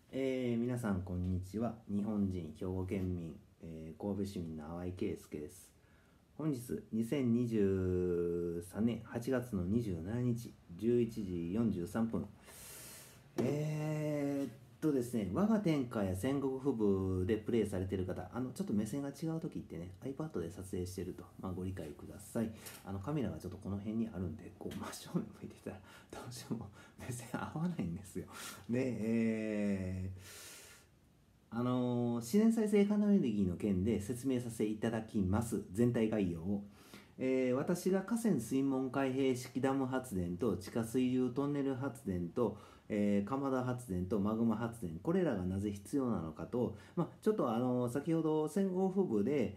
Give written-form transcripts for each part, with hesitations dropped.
皆さんこんにちは。日本人、兵庫県民、神戸市民の淡井圭介です。本日2023年8月の27日11時43分。ですね、我が天下や戦国府部でプレイされている方、ちょっと目線が違う時ってね、iPad で撮影してると、ご理解ください。カメラがちょっとこの辺にあるんで、こう真正面向いてたら、どうしても目線合わないんですよ。で、自然再生可能エネルギーの件で説明させていただきます。全体概要を。私が河川水門開閉式ダム発電と地下水流トンネル発電と、蒲田発電とマグマ発電、これらがなぜ必要なのかと、ちょっと先ほど戦後府部で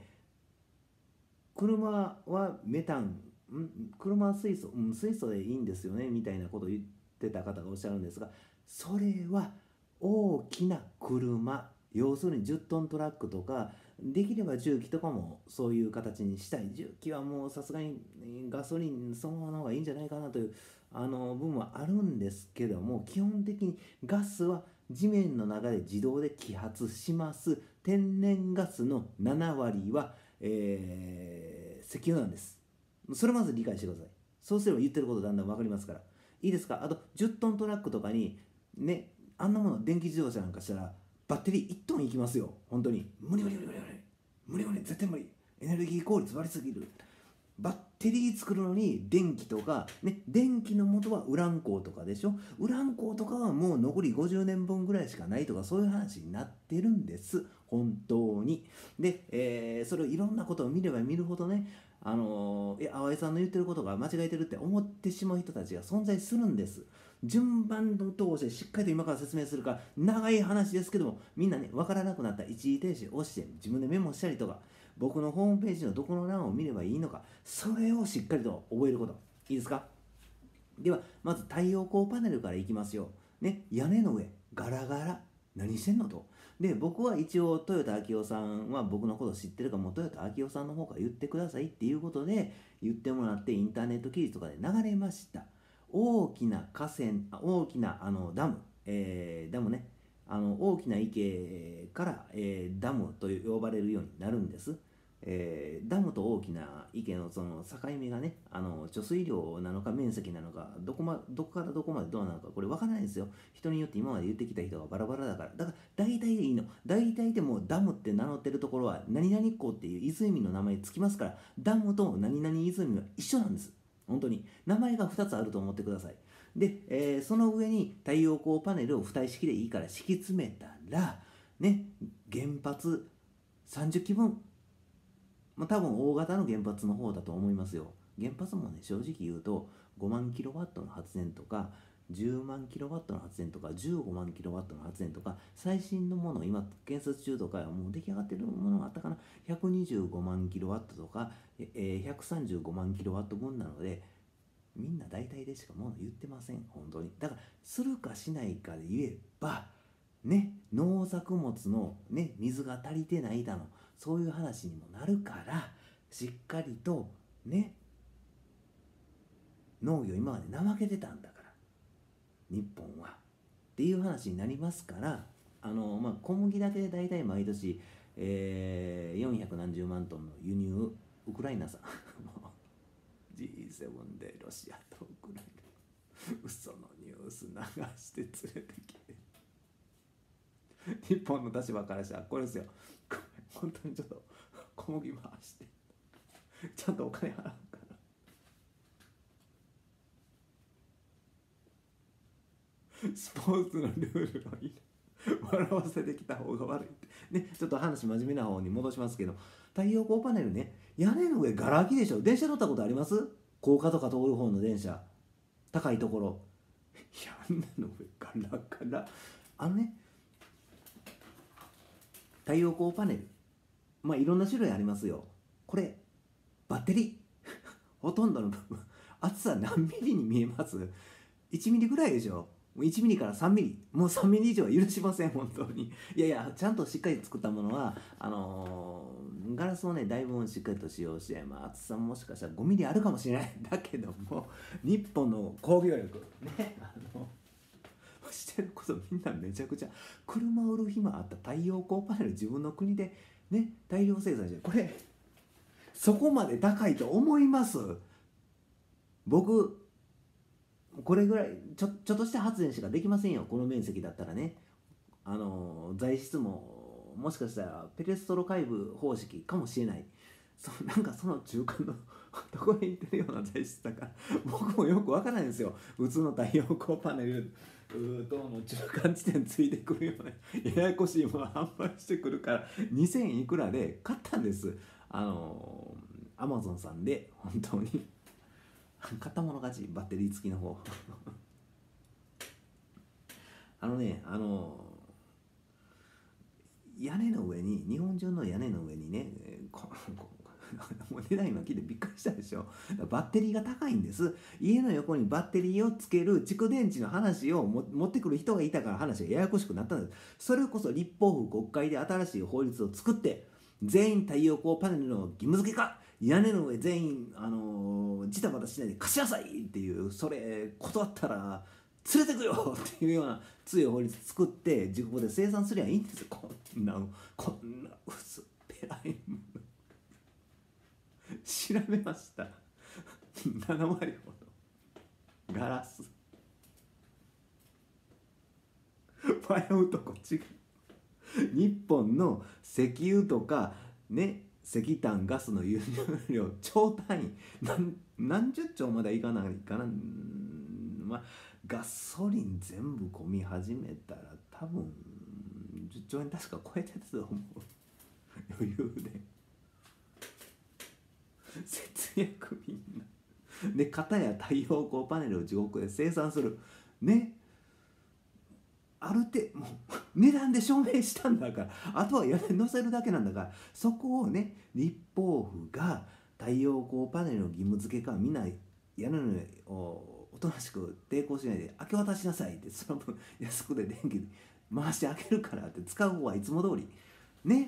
車はメタン、車は水素、水素でいいんですよねみたいなことを言ってた方がおっしゃるんですが、それは大きな車、要するに10トントラックとか、できれば重機とかもそういう形にしたい。重機はもうさすがにガソリンそのままの方がいいんじゃないかなという部分はあるんですけども、基本的にガスは地面の中で自動で揮発します。天然ガスの7割は、石油なんです。それまず理解してください。そうすれば言ってることだんだん分かりますから。いいですか。あと10トントラックとかにね、あんなもの電気自動車なんかしたらバッテリー1トンいきますよ。本当に無理無理無理無理無理無理、絶対無理。エネルギー効率悪すぎる。バッテリー作るのに電気とかね、電気の元はウラン鉱とかでしょ。ウラン鉱とかはもう残り50年分ぐらいしかないとか、そういう話になってるんです、本当に。で、それをいろんなことを見れば見るほどね、淡井さんの言ってることが間違えてるって思ってしまう人たちが存在するんです。順番の通してしっかりと今から説明するから長い話ですけども、みんなね、分からなくなったら一時停止を押して自分でメモしたりとか、僕のホームページのどこの欄を見ればいいのか、それをしっかりと覚えること。いいですか。ではまず太陽光パネルからいきますよ。ね、屋根の上ガラガラ、何してんのと。で、僕は一応豊田昭夫さんは僕のこと知ってるから、もう豊田昭夫さんの方から言ってくださいっていうことで言ってもらって、インターネット記事とかで流れました。大きな河川、大きなダム、ダムね、大きな池から、ダムと呼ばれるようになるんです。ダムと大きな池のその境目がね、貯水量なのか面積なのか、どこからどこまでどうなのか、これ分からないんですよ。人によって今まで言ってきた人がバラバラだから。だから大体でいいの。大体でもダムって名乗ってるところは何々湖っていう湖の名前つきますから、ダムと何々湖は一緒なんです。本当に名前が2つあると思ってください。で、その上に太陽光パネルを付帯式でいいから敷き詰めたらね、原発30基分、多分大型の原発の方だと思いますよ。原発もね、正直言うと5万キロワットの発電とか10万キロワットの発電とか15万キロワットの発電とか、最新のもの今建設中とかはもう出来上がってるものがあったかな、125万キロワットとか、135万キロワット分なので、みんな大体でしかもの言ってません、本当に。だからするかしないかで言えばね、農作物のね、水が足りてないだの、そういう話にもなるから、しっかりとね、農業今まで怠けてたんだから日本はっていう話になりますから、小麦だけで大体毎年、400何十万トンの輸入、ウクライナさんG7 でロシアとウクライナ嘘のニュース流して連れてきて、日本の立場からしたらこれですよ。本当にちょっと小麦回してちゃんとお金払うから、スポーツのルールを笑わせてきた方が悪いってね。ちょっと話真面目な方に戻しますけど、太陽光パネルね、屋根の上ガラ空きでしょ。電車乗ったことあります？高架とか通る方の電車、高いところ、屋根の上ガラガラ。ね、太陽光パネル、いろんな種類ありますよ。これバッテリーほとんどの部分厚さ何ミリに見えます？ 1 ミリぐらいでしょ。1ミリから3ミリ、もう3ミリ以上は許しません、本当に。いやいや、ちゃんとしっかり作ったものはガラスをね、だいぶしっかりと使用して、厚さもしかしたら5ミリあるかもしれないだけども、日本の工業力ね、 してることみんなめちゃくちゃ車売る暇あった太陽光パネル自分の国でね大量生産して、これそこまで高いと思います？僕これぐらいちょっとした発電しかできませんよ、この面積だったらね。材質ももしかしたらペレストロ回部方式かもしれない。なんかその中間のところに行ってるような材質だから僕もよくわからないんですよ。普通の太陽光パネルとの中間地点ついてくるようなややこしいもの販売してくるから2000いくらで買ったんです。アマゾンさんで本当に買ったもの勝ち、バッテリー付きの方屋根の上に、日本中の屋根の上にね、もう値段今聞いてびっくりしたでしょ。バッテリーが高いんです。家の横にバッテリーをつける蓄電池の話を持ってくる人がいたから話がややこしくなったんです。それこそ立法府国会で新しい法律を作って全員太陽光パネルの義務付けか、屋根の上全員ジタバタしないで貸しなさいっていう、それ断ったら連れてくよっていうような強い法律作って自国で生産すりゃいいんですよ。こんな薄っぺらいもの調べました。7割ほどガラス迷うとこ違う。日本の石油とかね、石炭ガスの輸入量超単位何十兆までいかないかな。まあガソリン全部込み始めたら多分10兆円確か超えてたと思う。余裕で節約みんなで、片や太陽光パネルを自国で生産するね、ある程度もう値段で証明したんだから、あとは屋根乗せるだけなんだから、そこをね立法府が太陽光パネルの義務付けか、みんな屋根の上をおとなしく抵抗しないで明け渡しなさいって、その分安くで電気回してあげるからって、使う方はいつも通りね、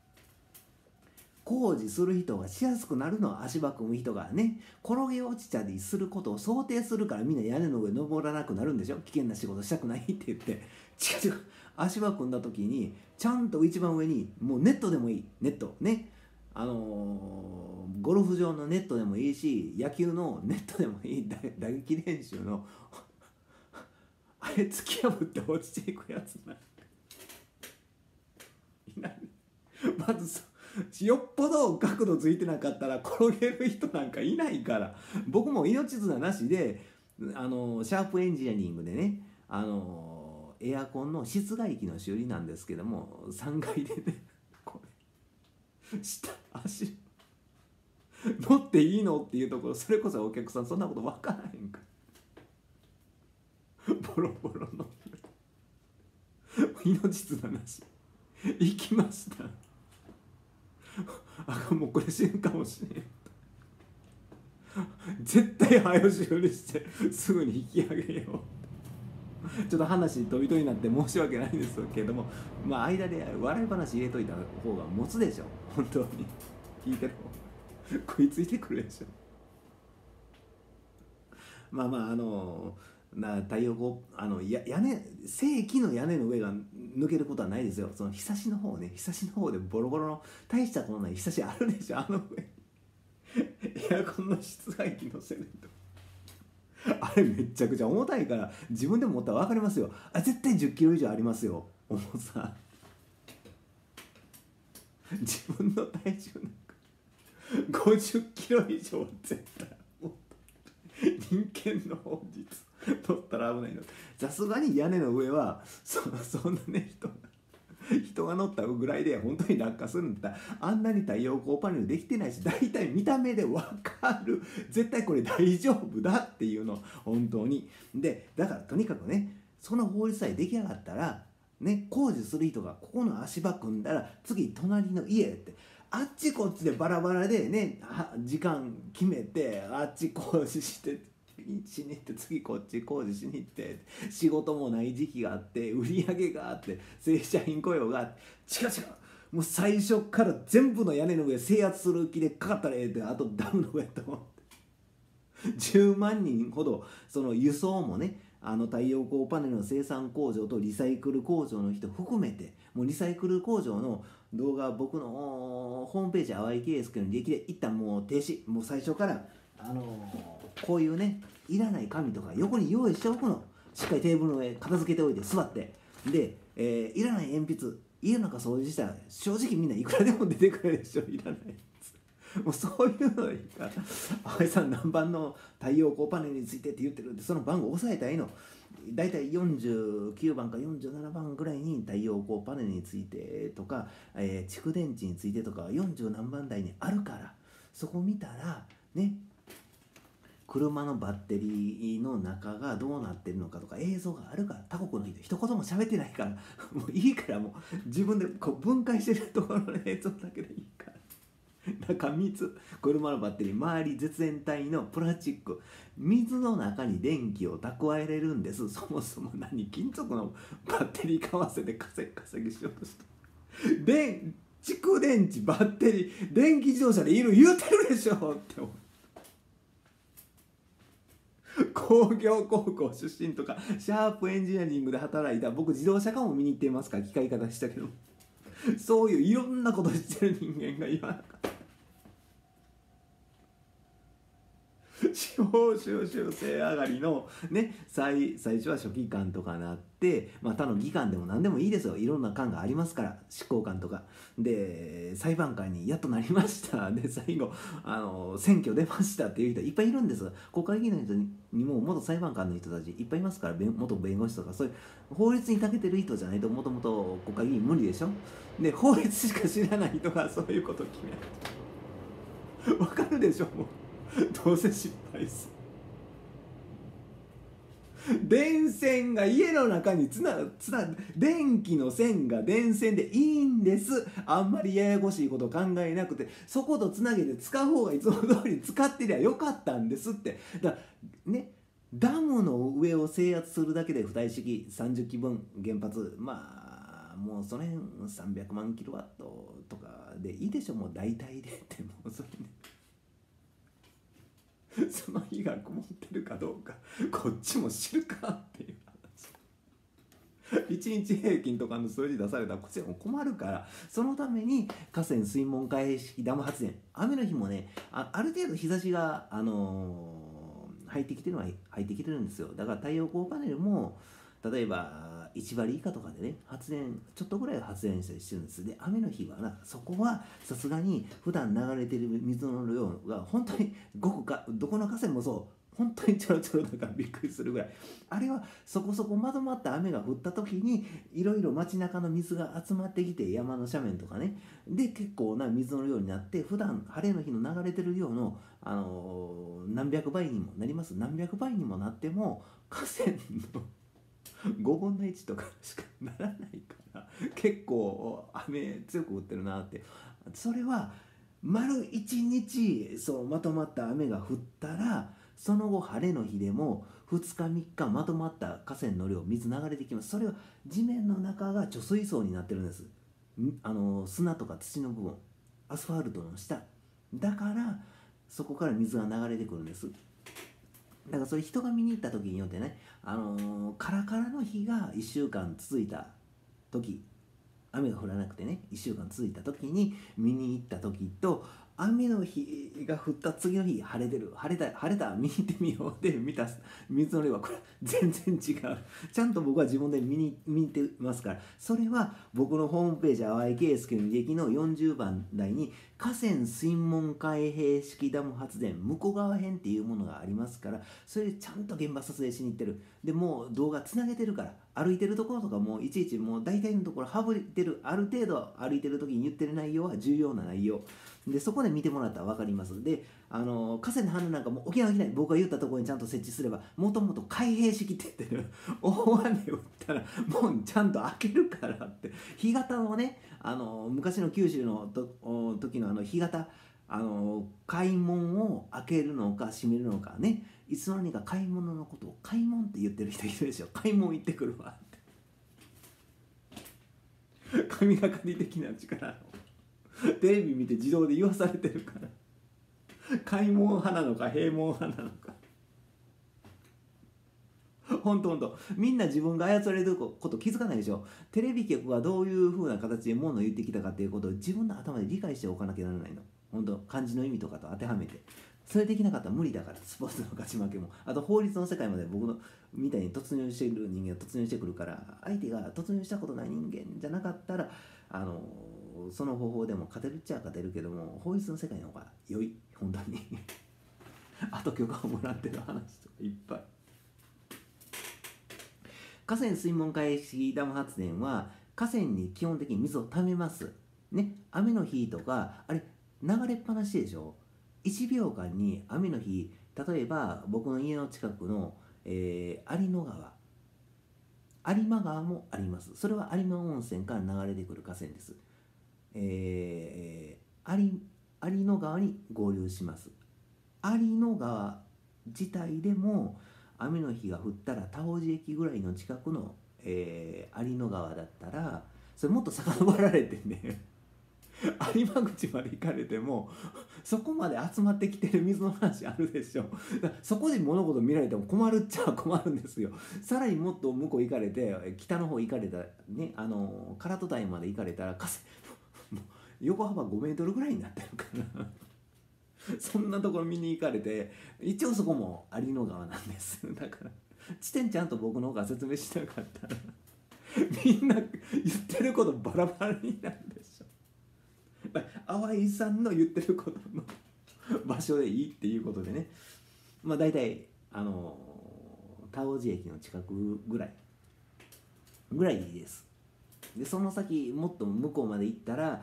工事する人がしやすくなるのは、足場組む人がね転げ落ちたりすることを想定するからみんな屋根の上登らなくなるんでしょ。危険な仕事したくないって言って、違う足場組んだ時にちゃんと一番上にもうネットでもいい、ネットね、ゴルフ場のネットでもいいし、野球のネットでもいい、打撃練習のあれ突き破って落ちていくやつないない。まずよっぽど角度ついてなかったら転げる人なんかいないから。僕も命綱なしでシャープエンジニアリングでね、エアコンの室外機の修理なんですけども、3階でねこれ下足乗っていいのっていうところ、それこそお客さんそんなこと分からへんからボロボロの命綱なし行きました。もうこれ死ぬかもしれん絶対早修理してすぐに引き上げよう。ちょっと話飛び飛びになって申し訳ないんですけれども、まあ間で笑い話入れといた方が持つでしょ本当に。聞いてる方食いついてくるでしょ。まあまあ太陽光屋根、正規の屋根の上が抜けることはないですよ。そのひさしの方ね、ひさしの方でボロボロの大したことないひさしあるでしょ、あの上エアコンの室外機乗せるとあれめっちゃくちゃ重たいから、自分でも持ったら分かりますよ。絶対10キロ以上ありますよ重さ。自分の体重なんか50キロ以上は絶対もっと人間の本日取ったら危ないの。さすがに屋根の上はそんなね人が乗ったぐらいで本当に落下するんだったら、あんなに太陽光パネルできてないし、大体見た目で分かる、絶対これ大丈夫だっていうの本当に。でだからとにかくね、その法律さえ出来上がったらね、工事する人がここの足場組んだら次隣の家ってあっちこっちでバラバラでね、時間決めてあっち工事してしに行って、次こっち工事しに行って、仕事もない時期があって、売り上げがあって、正社員雇用があって、違うもう最初から全部の屋根の上制圧する気でかかったらええって、あとダムの上と思って10万人ほどその輸送もね、 太陽光パネルの生産工場とリサイクル工場の人含めて、もうリサイクル工場の動画、僕のホームページ淡井圭介の履歴で一旦もう停止、もう最初からこういうね、いらない紙とか横に用意しておくの。しっかりテーブルの上片付けておいて座って、で、いらない鉛筆、家の中掃除したら正直みんないくらでも出てくるでしょ、いらないやつ。もうそういうのいいから、淡井さん何番の太陽光パネルについてって言ってるって、その番号押さえたらいいの。だいたい49番か47番ぐらいに太陽光パネルについてとか、蓄電池についてとか40何番台にあるから、そこ見たらね、車のバッテリーの中がどうなってるのかとか映像があるから、他国の人一言も喋ってないからもういいから、もう自分でこう分解してるところの映像だけでいいから、中水、車のバッテリー周り絶縁体のプラスチック、水の中に電気を蓄えれるんです。そもそも金属のバッテリー買わせて稼ぎしようとして蓄電池バッテリー電気自動車でいる言うてるでしょって思う。工業高校出身とかシャープエンジニアリングで働いた、僕自動車科も見に行ってますから機械方したけど、そういういろんなことしてる人間が言わなかった。司法修習生上がりのね、最初は書記官とかなって、他の議官でも何でもいいですよ、いろんな官がありますから、執行官とかで裁判官にやっとなりましたで、最後選挙出ましたっていう人いっぱいいるんです。国会議員の人にも元裁判官の人たちいっぱいいますから、元弁護士とか、そういう法律に長けてる人じゃないともともと国会議員無理でしょ。で、法律しか知らない人がそういうことを決めるわかるでしょ。もうどうせ失敗する。電線が家の中に電気の線が電線でいいんです。あんまりややこしいこと考えなくて、そことつなげて使う方がいつも通り使ってりゃよかったんですって。だからね、ダムの上を制圧するだけで浮体式30基分原発、もうその辺300万キロワットとかでいいでしょ、もう大体でってもうそれね。その日が曇ってるかどうかこっちも知るかっていう話。1日平均とかの数字出されたらこっちも困るから、そのために河川水門開閉式ダム発電、雨の日もね、ある程度日差しが、入ってきてるのは入ってきてるんですよ。だから太陽光パネルも例えば1割以下とかでね、発電ちょっとぐらい発電したりしてるんです。で、雨の日はそこはさすがに普段流れてる水の量が本当にどこの河川もそう本当にちょろちょろだからびっくりするぐらい、あれはそこそこまとまった雨が降った時にいろいろ街中の水が集まってきて、山の斜面とかねで結構な水の量になって、普段晴れの日の流れてる量の、何百倍にもなります。何百倍にもなっても河川の5分の1とかしかならないから結構雨強く降ってるなって。それは丸一日まとまった雨が降ったら、その後晴れの日でも2日3日まとまった河川の量水流れてきます。それは地面の中が貯水層になってるんです。砂とか土の部分、アスファルトの下だからそこから水が流れてくるんです。だからそれ人が見に行った時によってね、カラカラの日が1週間続いた時、雨が降らなくてね1週間続いた時に見に行った時と、雨の日が降った次の日晴れた見に行ってみようで見た水の量はこれ全然違う。ちゃんと僕は自分で見に行ってますから、それは僕のホームページ淡井圭介の履歴の40番台に河川水門開閉式ダム発電向こう側編っていうものがありますから、それでちゃんと現場撮影しに行ってる。でもう動画つなげてるから、歩いてるところとかもいちいちもう大体のところ省いてる、ある程度歩いてる時に言ってる内容は重要な内容で、そこで見てもらったら分かります。で、河川の反応なんかも沖縄ない、僕が言ったところにちゃんと設置すれば、もともと開閉式って言ってる大雨降ったらもうちゃんと開けるからって。干潟をね、昔の九州の時の干潟、開門を開けるのか閉めるのかね、いつの間にか買い物のことを開門って言ってる人いるでしょ。開門行ってくるわって神がかり的な力をテレビ見て自動で言わされてるから、開門派なのか閉門派なのかほんとほんとみんな自分が操られること気づかないでしょ。テレビ局がどういう風な形で物を言ってきたかっていうことを自分の頭で理解しておかなきゃならないの。ほんと漢字の意味とかと当てはめて、それできなかったら無理だから。スポーツの勝ち負けも、あと法律の世界まで僕のみたいに突入している人間が突入してくるから、相手が突入したことない人間じゃなかったらその方法でも勝てるっちゃ勝てるけども、法律の世界の方が良い、本当にあと許可をもらってる話とかいっぱい。河川水門回式ダム発電は河川に基本的に水を溜めますね。雨の日とかあれ流れっぱなしでしょ。1秒間に雨の日、例えば僕の家の近くの、有野川、有馬川もあります。それは有馬温泉から流れてくる河川です。有野川に合流します。有野川自体でも雨の日が降ったら田尾路駅ぐらいの近くの、有野川だったら、それもっと遡られてね有馬口まで行かれてもそこまで集まってきてる水の話あるでしょ。そこで物事見られても困るっちゃ困るんですよ。さらにもっと向こう行かれて、北の方行かれたね、唐戸台まで行かれたら横幅5メートルぐらいになってるからそんなところ見に行かれて、一応そこも有野川なんですだから地点ちゃんと僕の方が説明しなかったらみんな言ってることバラバラになるでしょ。淡井さんの言ってることの場所でいいっていうことでね、まあ大体田尾路駅の近くぐらいです。でその先もっと向こうまで行ったら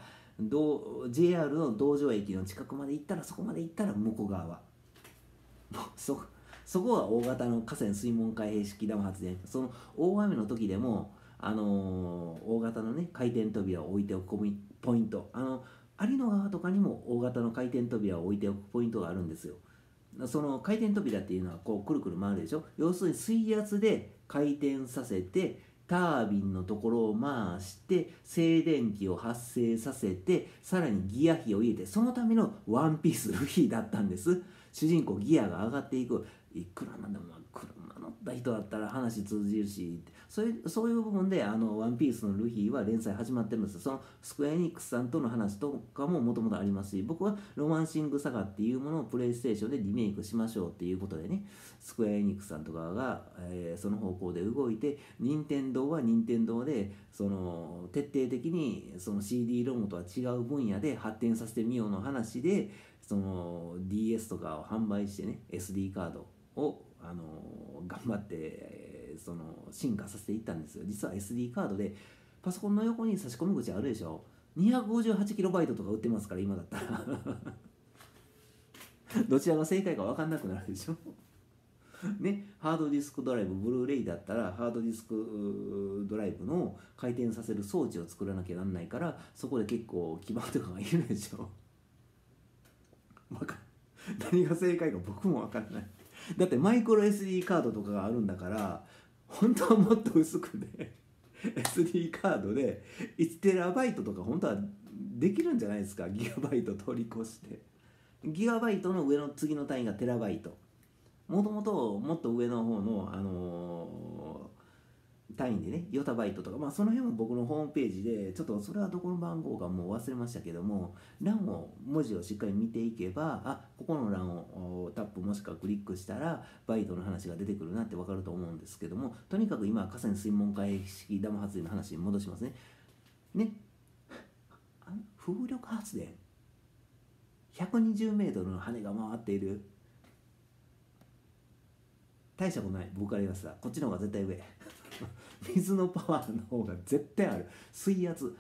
JR の道上駅の近くまで行ったら、そこまで行ったら向こう側はそこは大型の河川水門開閉式ダム発電。その大雨の時でも大型のね回転扉を置いておくポイント、有野川とかにも大型の回転扉を置いておくポイントがあるんですよ。その回転扉っていうのはこうくるくる回るでしょ。要するに水圧で回転させてタービンのところを回して静電気を発生させて、さらにギア比を入れて、そのためのワンピースルフィだったんです。主人公ギアが上がっていく。いくらなんでも車乗った人だったら話通じるし、そういう部分でワンピースのルフィは連載始まってるんです。そのスクエアエニックスさんとの話とかももともとありますし、僕はロマンシングサガっていうものをプレイステーションでリメイクしましょうっていうことでね、スクエアエニックスさんとかが、その方向で動いて、任天堂は任天堂でその徹底的にその CD ロムとは違う分野で発展させてみようの話で、その DS とかを販売してね、 SD カードを頑張って、その進化させていったんですよ。実は SD カードでパソコンの横に差し込み口あるでしょ。 258KB とか売ってますから今だったらどちらが正解か分かんなくなるでしょね、ハードディスクドライブ、ブルーレイだったらハードディスクドライブの回転させる装置を作らなきゃなんないから、そこで結構基盤とかがいるでしょ何が正解か僕も分からない。だってマイクロ SD カードとかがあるんだから、本当はもっと薄くでSD カードで 1TB とか本当はできるんじゃないですか。ギガバイト通り越して、ギガバイトの上の次の単位がテラバイト、もともともっと上の方の、単位でね、ヨタバイトとか、まあその辺も僕のホームページで、ちょっとそれはどこの番号かもう忘れましたけども、欄を文字をしっかり見ていけば、ここの欄をタップもしくはクリックしたらバイトの話が出てくるなって分かると思うんですけども、とにかく今は河川水門開閉式ダム発電の話に戻しますね。風力発電、120メートルの羽が回っている、大したことない。僕から言いますがこっちの方が絶対上水のパワーの方が絶対ある。水圧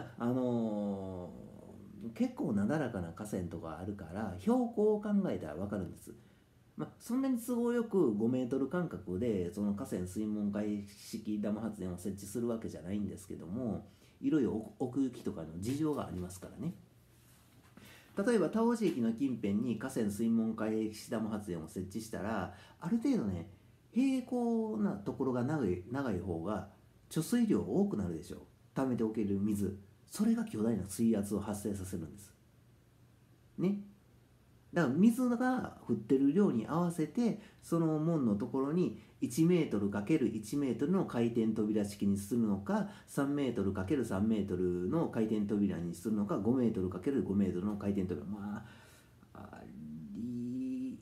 結構なだらかな河川とかあるから標高を考えたら分かるんです。そんなに都合よく5メートル間隔でその河川水門開式ダム発電を設置するわけじゃないんですけども、いろいろ奥行きとかの事情がありますからね。例えば田尾路駅の近辺に河川水門開閉式ダム発電を設置したら、ある程度ね平行なところが長い方が貯水量多くなるでしょう。溜めておける水、それが巨大な水圧を発生させるんですね。 だから水が降ってる量に合わせてその門のところに1メートル ×1 メートルの回転扉式にするのか、3メートル ×3 メートルの回転扉にするのか、5メートル ×5 メートルの回転扉、あり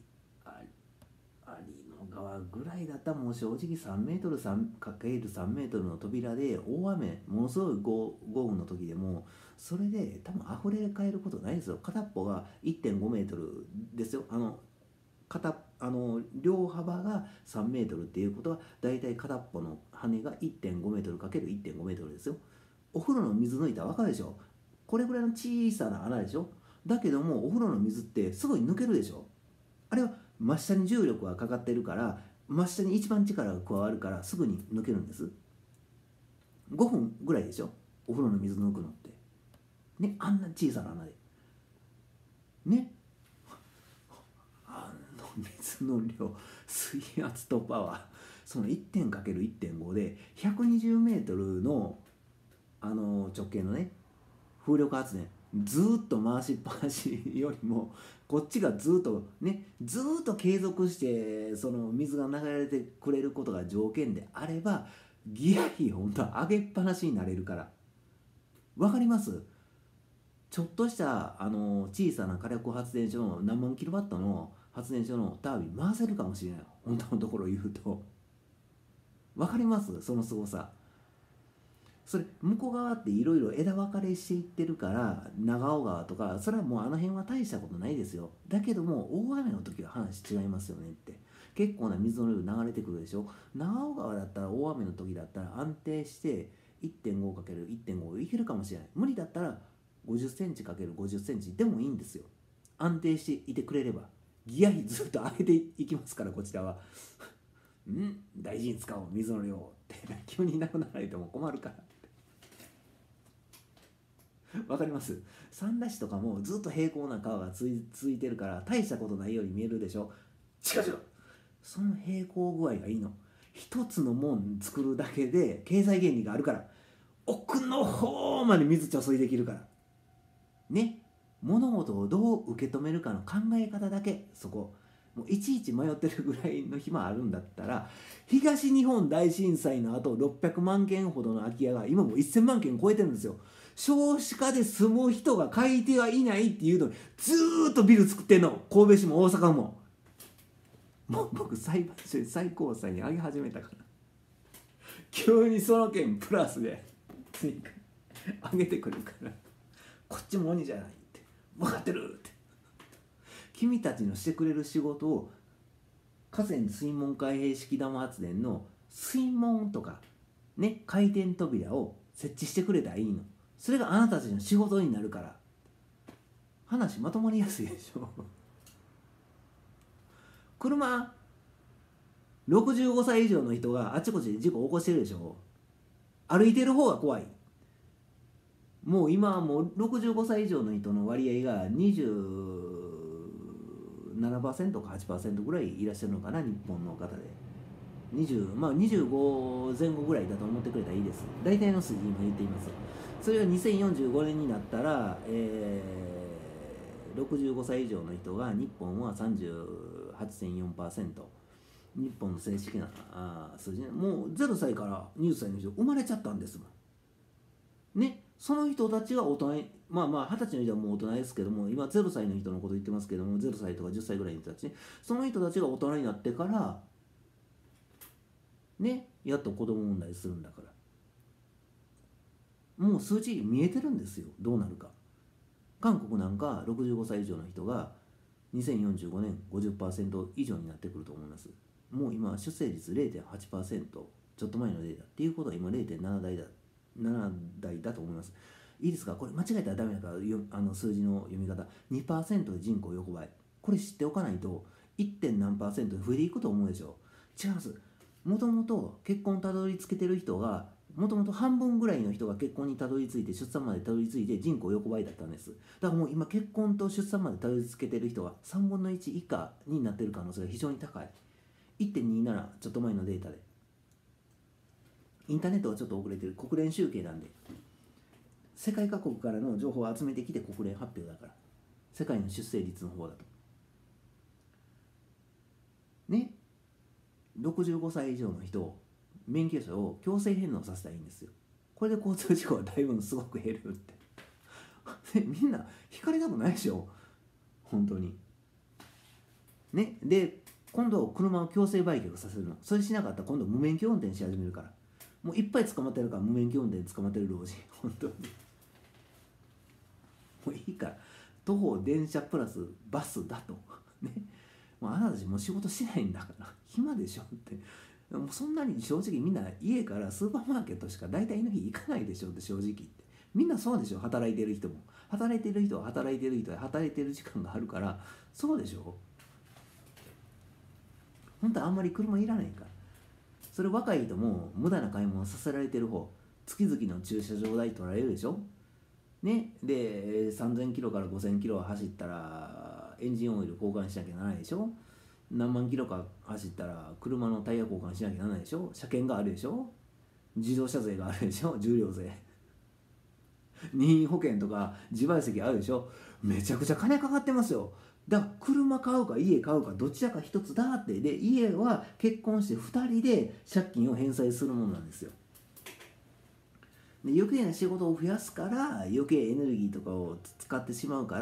の川ぐらいだったらもう正直3メートル ×3 メートルの扉で大雨、ものすごい豪雨の時でもそれで多分溢れ返ることないですよ。片っぽが 1.5 メートルですよ。両幅が3メートルっていうことはだいたい片っぽの羽が 1.5 メートル ×1.5 メートルですよ。お風呂の水抜いたら分かるでしょ。これぐらいの小さな穴でしょ。だけどもお風呂の水ってすぐに抜けるでしょ。あれは真下に重力がかかってるから真下に一番力が加わるからすぐに抜けるんです。5分ぐらいでしょ、お風呂の水抜くのってね。あんな小さな穴でね、水の量、水圧とパワー、その 1.×1.5 で120メートルの直径のね風力発電ずっと回しっぱなしよりもこっちがずっと継続してその水が流れてくれることが条件であればギア比本当は上げっぱなしになれるから。わかります？ちょっとした小さな火力発電所の何万キロワットの発電所のタービン回せるかもしれない。本当のところを言うと分かります？そのすごさ。それ向こう側っていろいろ枝分かれしていってるから長尾川とかそれはもうあの辺は大したことないですよ。だけども大雨の時は話違いますよねって。結構な水の量流れてくるでしょ。長尾川だったら大雨の時だったら安定して 1.5×1.5 いけるかもしれない。無理だったら50センチ ×50 センチでもいいんですよ。安定していてくれればギア比ずっと上げていきますから。こちらは大事に使おう水の量って急になくならないとも困るからわかります？三田市とかもずっと平行な川が続いてるから大したことないように見えるでしょ。違う違う、その平行具合がいいの。一つの門作るだけで経済原理があるから奥の方まで水貯水できるからね。物事をどう受け止めるかの考え方だけ、そこもういちいち迷ってるぐらいの暇あるんだったら、東日本大震災の後600万件ほどの空き家が今もう1000万件超えてるんですよ。少子化で住む人が買い手はいないっていうのにずーっとビル作ってんの。神戸市も大阪も。もう僕裁判所に最高裁に上げ始めたから急にその件プラスで上げてくるからこっちも鬼じゃないって分かってるって。君たちのしてくれる仕事を河川水門開閉式ダム発電の水門とかね回転扉を設置してくれたらいいの。それがあなたたちの仕事になるから。話まとまりやすいでしょ車65歳以上の人があちこちで事故起こしてるでしょ。歩いてる方が怖い。もう今はもう65歳以上の人の割合が27%か8%ぐらいいらっしゃるのかな、日本の方で。25前後ぐらいだと思ってくれたらいいです。大体の数字今言っています。それが2045年になったら、65歳以上の人が日本は 38.4%。日本の正式な数字ね。もう0歳から20歳の人生まれちゃったんですもんね。その人たちが大人に20歳の人はもう大人ですけども、今0歳の人のこと言ってますけども、0歳とか10歳ぐらいの人たちね、その人たちが大人になってからね、やっと子供問題するんだから、もう数字見えてるんですよ、どうなるか。韓国なんか65歳以上の人が2045年 50% 以上になってくると思います。もう今出生率 0.8%、 ちょっと前のデータっていうことは今 0.7 台だと思います。いいですか、これ間違えたらダメだから数字の読み方。 2% で人口横ばい、これ知っておかないと 1. 何%で増えていくと思うでしょ。違います。もともと結婚たどり着けてる人がもともと半分ぐらいの人が結婚にたどり着いて出産までたどり着いて人口横ばいだったんです。だからもう今結婚と出産までたどり着けてる人が3分の1以下になってる可能性が非常に高い。 1.27 ちょっと前のデータで。インターネットはちょっと遅れてる、国連集計なんで世界各国からの情報を集めてきて国連発表だから、世界の出生率の方だとね、65歳以上の人を免許証を強制返納させたらいいんですよ。これで交通事故はだいぶすごく減るってみんな引かれたくないでしょ本当にね。で今度車を強制売却させるの。それしなかったら今度無免許運転し始めるから。もういっぱい捕まってるから、無免許運転捕まってる老人本当にもういいから、徒歩電車プラスバスだとね。もうあなたたちもう仕事しないんだから暇でしょって。もうそんなに正直みんな家からスーパーマーケットしか大体の日行かないでしょって正直言って。みんなそうでしょ。働いてる人も働いてる人は働いてる人は働いてる時間があるからそうでしょ。本当はあんまり車いらないから。それ若い人も無駄な買い物させられてる方、月々の駐車場代取られるでしょね。で3000キロから5000キロ走ったらエンジンオイル交換しなきゃならないでしょ。何万キロか走ったら車のタイヤ交換しなきゃならないでしょ。車検があるでしょ。自動車税があるでしょ。重量税任意保険とか自賠責あるでしょ。めちゃくちゃ金かかってますよ。だから車買うか家買うかどちらか一つだって。で家は結婚して2人で借金を返済するものなんですよ。で余計な仕事を増やすから余計エネルギーとかを使ってしまうから、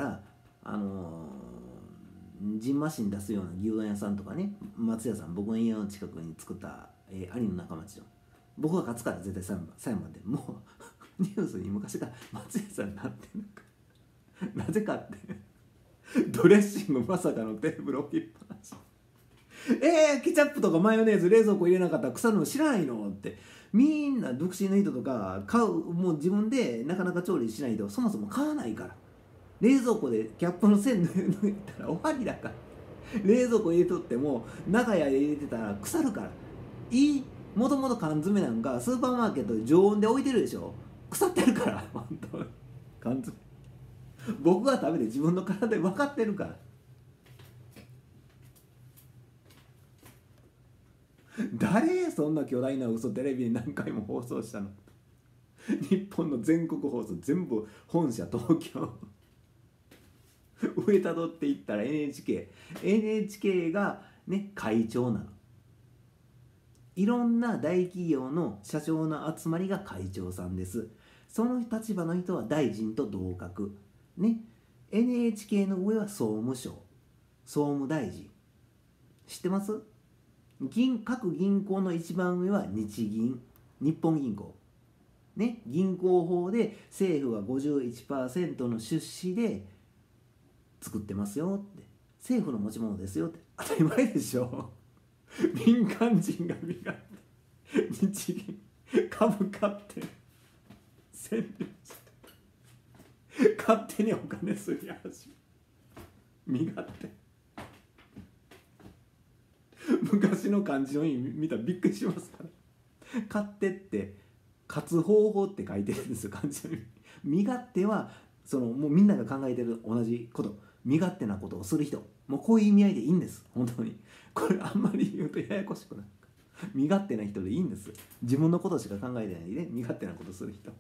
ジンマシン出すような牛丼屋さんとかね、松屋さん、僕の家の近くに作った、兄の仲間町の、僕が勝つから絶対裁判でもうニュースに昔から松屋さんになってるのかなぜかってドレッシングまさかのテーブル置きっぱなしケチャップとかマヨネーズ冷蔵庫入れなかったら腐るの知らないのって。みんな独身の人とか買う、もう自分でなかなか調理しないとそもそも買わないから。冷蔵庫でキャップの線抜いたら終わりだから。冷蔵庫入れとっても長屋で入れてたら腐るから。もともと缶詰なんかスーパーマーケットで常温で置いてるでしょ。腐ってるから本当に缶詰。僕が食べて自分の体で分かってるから。誰そんな巨大な嘘テレビに何回も放送したの。日本の全国放送全部本社東京上たどっていったら NHK がね会長なの。いろんな大企業の社長の集まりが会長さんです。その立場の人は大臣と同格ね。 NHK の上は総務省、総務大臣。知ってます？各銀行の一番上は日銀、日本銀行ね。銀行法で政府は 51% の出資で作ってますよって、政府の持ち物ですよって当たり前でしょ民間人が身勝手日銀株買って占領して勝手にお金すり始め身勝手。昔の漢字の意味見たらびっくりしますから。勝手って勝つ方法って書いてるんですよ、漢字の意味。身勝手はもうみんなが考えてる同じこと、身勝手なことをする人、もうこういう意味合いでいいんです。本当にこれあんまり言うとややこしくない。身勝手な人でいいんです。自分のことしか考えてないで身勝手なことする人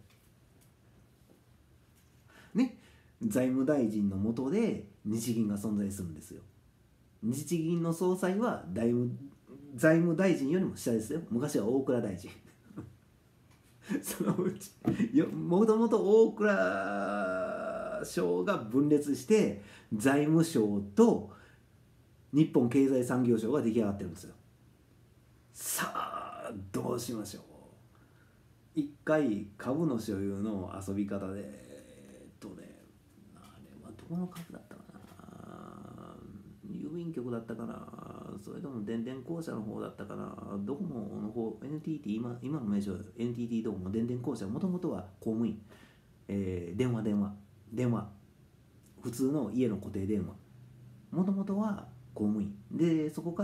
ね。財務大臣の下で日銀が存在するんですよ。日銀の総裁は財務大臣よりも下ですよ。昔は大蔵大臣そのうちもともと大蔵省が分裂して財務省と日本経済産業省が出来上がってるんですよ。さあどうしましょう。一回株の所有の遊び方であれはどこの株だったかな、郵便局だったかな、それとも電電公社の方だったかな、ドコモの方 NTT、今の名称 NTT ドコモ電電公社、もともとは公務員、電話普通の家の固定電話、もともとは公務員で、そこから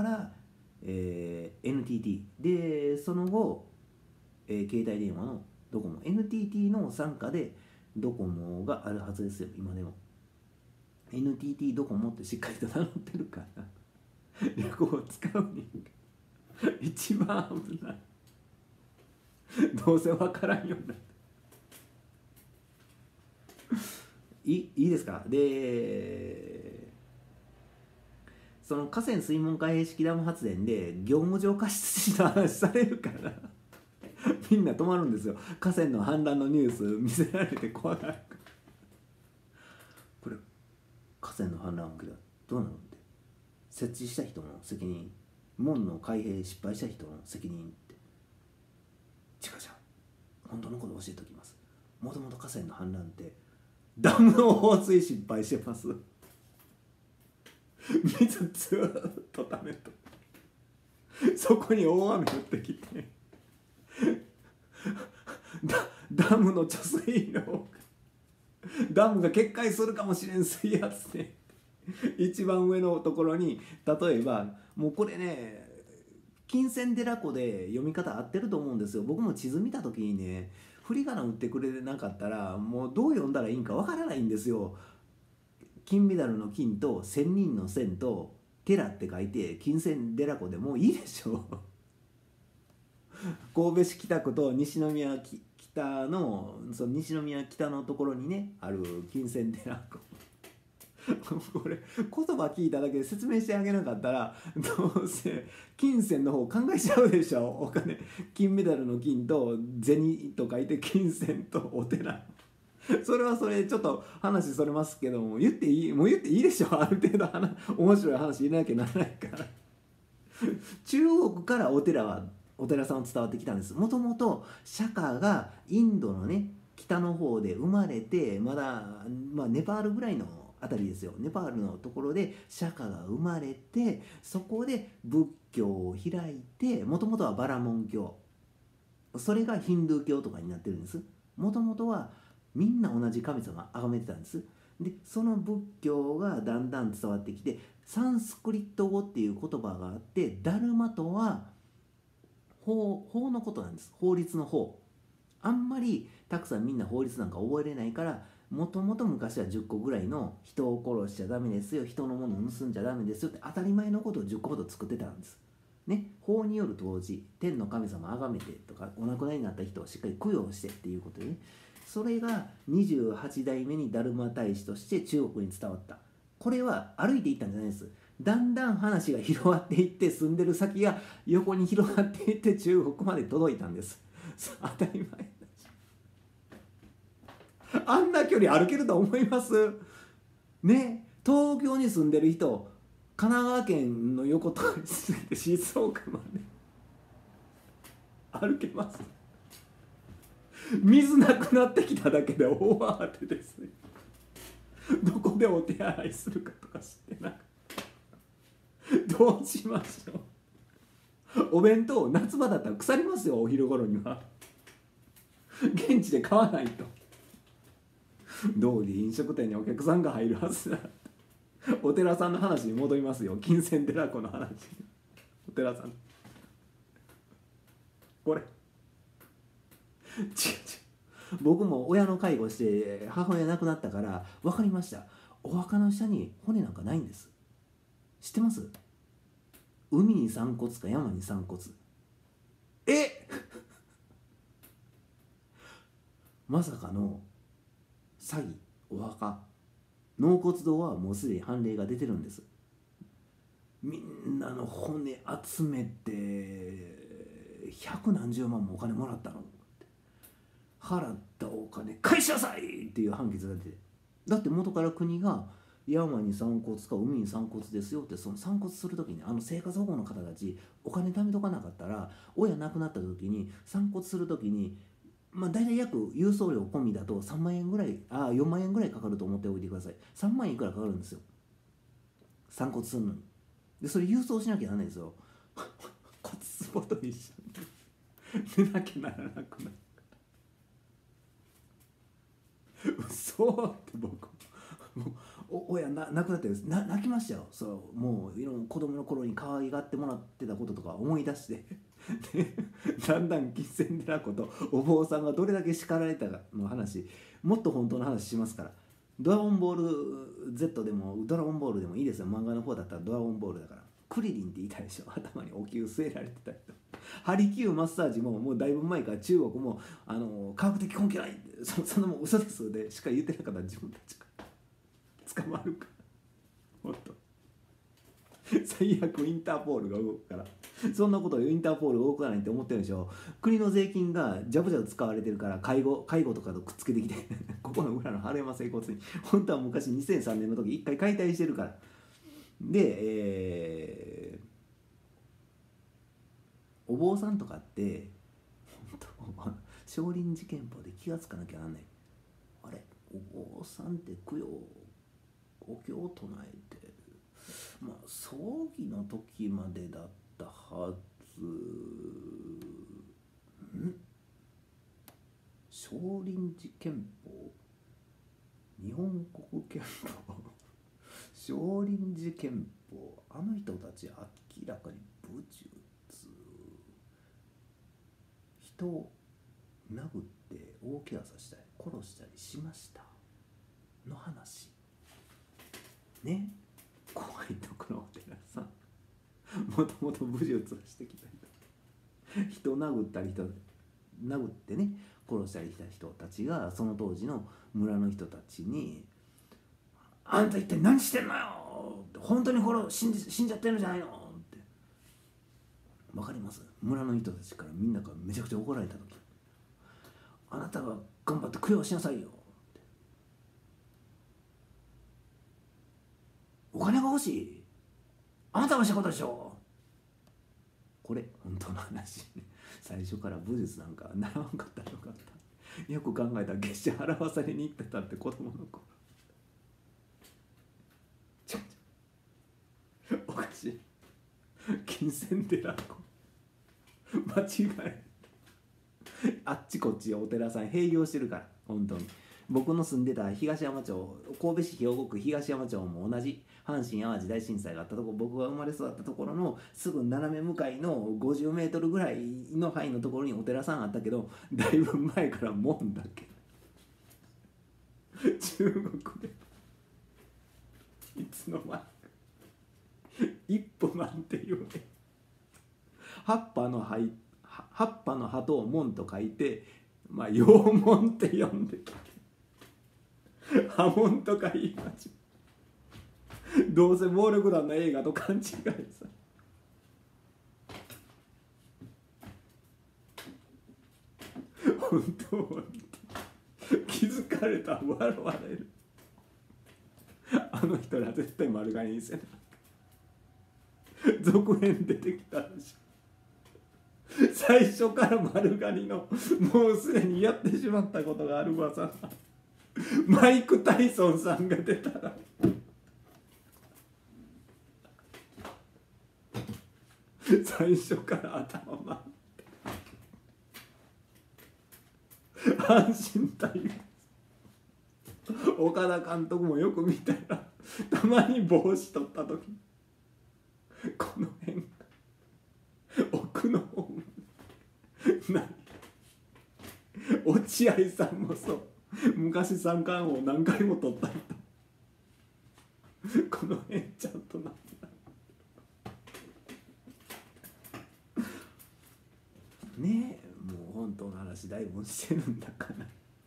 、NTT で、その後、携帯電話のドコモ NTT の傘下でドコモがあるはずですよ。今でも NTT ドコモってしっかりと名乗ってるから略を使うに一番危ないどうせ分からんようになっていいですか。でその河川水門開閉式ダム発電で業務上過失致死の話されるからみんな止まるんですよ。河川の氾濫のニュース見せられて怖がるから。これ河川の氾濫起きたらどうなのって、設置した人の責任、門の開閉失敗した人の責任って。違う違う、本当のこと教えておきます。もともと河川の氾濫ってダムの放水失敗してます。水ずーっとためと、そこに大雨降ってきてダムの貯水量、ダムが決壊するかもしれん水圧で一番上のところに、例えばもうこれね、金銭寺湖で読み方合ってると思うんですよ。僕も地図見た時にね、振り仮名打ってくれなかったらもうどう読んだらいいんかわからないんですよ。金メダルの金と千人の千と寺って書いて金銭寺湖でもういいでしょ神戸市北区と西宮北の、その西宮北のところにねある金銭寺湖これ言葉聞いただけで説明してあげなかったら、どうせ金銭の方考えちゃうでしょ。お金、金メダルの金と銭と書いて金銭とお寺それはそれちょっと話それますけども、言っていい、もう言っていいでしょ。ある程度面白い話入れなきゃならないから中国からお寺さんは伝わってきたんです。もともと釈迦がインドのね北の方で生まれて、まだ、ネパールぐらいのあたりですよ。ネパールのところで釈迦が生まれて、そこで仏教を開いて、もともとはバラモン教、それがヒンドゥー教とかになってるんです。もともとはみんな同じ神様崇めてたんです。でその仏教がだんだん伝わってきて、サンスクリット語っていう言葉があって、ダルマとは法のことなんです。法律の法。あんまりたくさんみんな法律なんか覚えれないから、もともと昔は10個ぐらいの人を殺しちゃダメですよ、人のものを盗んじゃダメですよって当たり前のことを10個ほど作ってたんですね。法による統治、天の神様を崇めてとか、お亡くなりになった人をしっかり供養してっていうことでね、それが28代目にダルマ大使として中国に伝わった。これは歩いていったんじゃないです。だんだん話が広がっていって、住んでる先が横に広がっていって中国まで届いたんです。当たり前。あんな距離歩けると思いますね。東京に住んでる人、神奈川県の横とかに住んで静岡まで歩けます。水なくなってきただけで大慌てですね。どこでお手洗いするかとか知ってなくて、どうしましょう。お弁当夏場だったら腐りますよ。お昼頃には現地で買わないと。どうり飲食店にお客さんが入るはずだ。お寺さんの話に戻りますよ。金銭寺湖の話。お寺さん、これ違う違う、僕も親の介護して母親亡くなったから分かりました。お墓の下に骨なんかないんです。知ってます？海に散骨か山に散骨。まさかの詐欺。お墓、納骨堂はもうすでに判例が出てるんです。みんなの骨集めて百何十万もお金もらったの、払ったお金返しなさいっていう判決が出て、だって元から国が山に散骨か海に散骨ですよって、その散骨する時に生活保護の方たちお金貯めとかなかったら、親亡くなった時に散骨する時に大体約郵送料込みだと3万円ぐらい、4万円ぐらいかかると思っておいてください。3万円いくらかかるんですよ、散骨するのに。でそれ郵送しなきゃならないんですよ。骨壺と一緒に寝なきゃならなくなる。嘘って僕もう親亡くなって泣きましたよ。そうもういろんな子供の頃に可愛がってもらってたこととか思い出してでだんだん金銭寺湖とお坊さんがどれだけ叱られたかの話、もっと本当の話しますから。ドラゴンボール Z でもドラゴンボールでもいいですよ。漫画の方だったらドラゴンボールだから。クリリンって言いたいでしょ。頭にお灸据えられてた人。ハリキューマッサージももうだいぶ前から中国も科学的根拠ない、そんなもん嘘ですでしか言ってなかったら自分たちが捕まるから。ほんと最悪インターポールが動くから、そんなことをインターポールが動かないって思ってるでしょ。国の税金がジャブジャブ使われてるから、介護とかとくっつけてきてここの裏の春山整骨に本当は昔2003年の時一回解体してるから。で、お坊さんとかって本当少林寺拳法で気がつかなきゃなんない。あれ、お坊さんって供養お経を唱えて、まあ葬儀の時までだったはず。少林寺拳法、日本国憲法少林寺拳法、あの人たち明らかに武術、人を殴って大怪我させたり殺したりしましたの話ね。怖いところお寺さん、もともと武術をしてきた人殴ったり殴ってね殺したりした人たちが、その当時の村の人たちに「あんた一体何してんのよ、本当に死んじゃってるんじゃないの」って。わかります？村の人たちからみんなからめちゃくちゃ怒られた時、あなたが頑張って供養しなさいよって。お金が欲しい、あなたがしたことでしょ。これ本当の話最初から武術なんか習わんかったのかった。よく考えたら月謝払わされに行ってたって子供の頃。おかしい。金銭寺間違えあっちこっちお寺さん併業してるから。本当に僕の住んでた東山町、神戸市兵庫区東山町も同じ阪神・淡路大震災があったところ、僕が生まれ育ったところのすぐ斜め向かいの50メートルぐらいの範囲のところにお寺さんあったけど、だいぶ前から門だけ中国でいつの間に一歩なんていうね、葉っぱの葉と門と書いて、まあ陽門って呼んで波紋とか言いましょう。どうせ暴力団の映画と勘違いさ。本当気づかれたら笑われる。あの人ら絶対丸刈りにせな。続編出てきたでしょ。最初から丸刈りの、もうすでにやってしまったことがある噂。マイク・タイソンさんが出たら最初から頭回って阪神タイガース、岡田監督もよく見たらたまに帽子取った時この辺奥の方何落合さんもそう、昔三冠王何回も取った人この辺ちゃんとなねえ、もう本当の話だいぶしてるんだから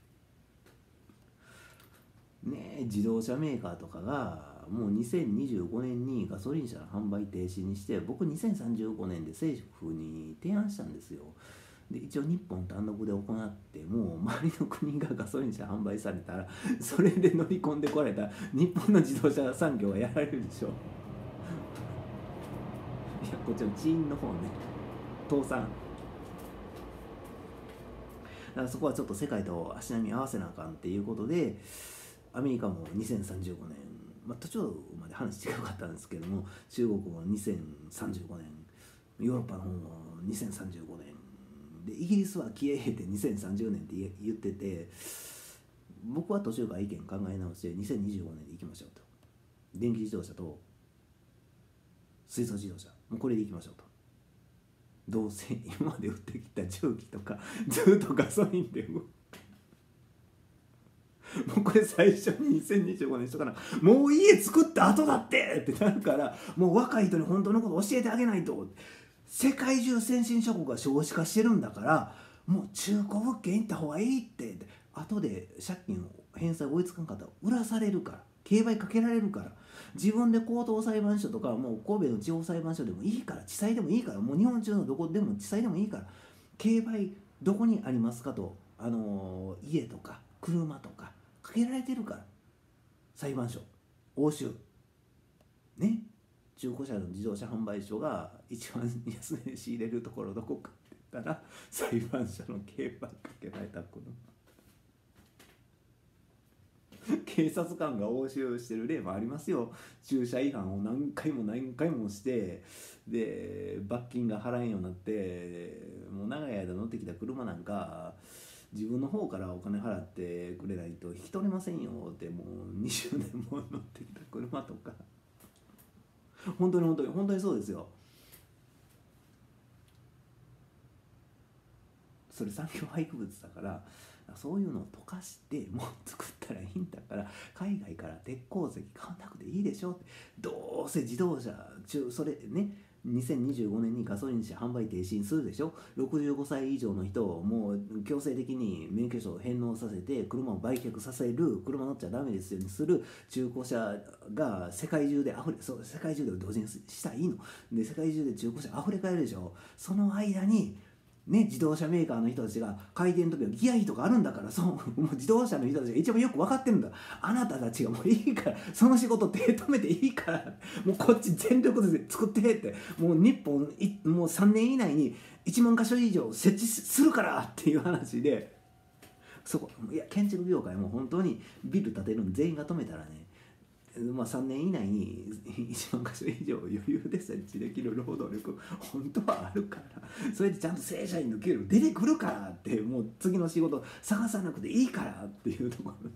ねえ。自動車メーカーとかがもう2025年にガソリン車の販売停止にして、僕2035年で政府に提案したんですよ。で一応日本単独で行って、もう周りの国がガソリン車販売されたらそれで乗り込んでこられたら日本の自動車産業はやられるでしょ。いやこっちのチーンの方ね、倒産だから、そこはちょっと世界と足並み合わせなあかんっていうことで、アメリカも2035年、途中まで話違うかったんですけども、中国も2035年、ヨーロッパの方も2035年で、イギリスは消えへって2030年って言ってて、僕は途中から意見考え直して2025年でいきましょうと。電気自動車と水素自動車、もうこれでいきましょうと。どうせ今まで売ってきた重機とかずっとガソリンで動く。もうこれ最初に2025年しとかな、もう家作った後だってってなるから、もう若い人に本当のこと教えてあげないと。世界中先進諸国が少子化してるんだから、もう中古物件行った方がいいって。後で借金返済追いつかんかったら売らされるから、 競売かけられるから。自分で高等裁判所とかもう神戸の地方裁判所でもいいから、地裁でもいいから、もう日本中のどこでも地裁でもいいから、競売どこにありますかと、家とか車とかかけられてるから。裁判所押収ね、中古車の自動車販売所が一番安値で仕入れるところどこかって言ったら裁判所の競売かけられた車。警察官が押収してる例もありますよ。駐車違反を何回も何回もしてで罰金が払えんようになって、もう長い間乗ってきた車なんか自分の方からお金払ってくれないと引き取れませんよって、もう20年も乗ってきた車とか本当に本当に本当にそうですよ。それ産業廃棄物だから、そういうのを溶かしてもう作ったらいいんだから、海外から鉄鉱石買わなくていいでしょって。どうせ自動車それね、2025年にガソリン車販売停止にするでしょ。65歳以上の人をもう強制的に免許証を返納させて車を売却させる、車乗っちゃダメですようにする中古車が世界中で世界中で同時にしたらいいので、世界中で中古車溢れ返るでしょ。その間にね、自動車メーカーの人たちが回転の時はギア比とかあるんだから、もう自動車の人たちが一番よく分かってるんだ。あなたたちがもういいから、その仕事手止めていいから、もうこっち全力で作ってって、もう日本もう3年以内に1万箇所以上設置するからっていう話で、いや建築業界も本当にビル建てるの全員が止めたらね、3年以内に1万箇所以上余裕で設置できる労働力本当はあるから、それでちゃんと正社員の給料出てくるからって、もう次の仕事探さなくていいからっていうところ、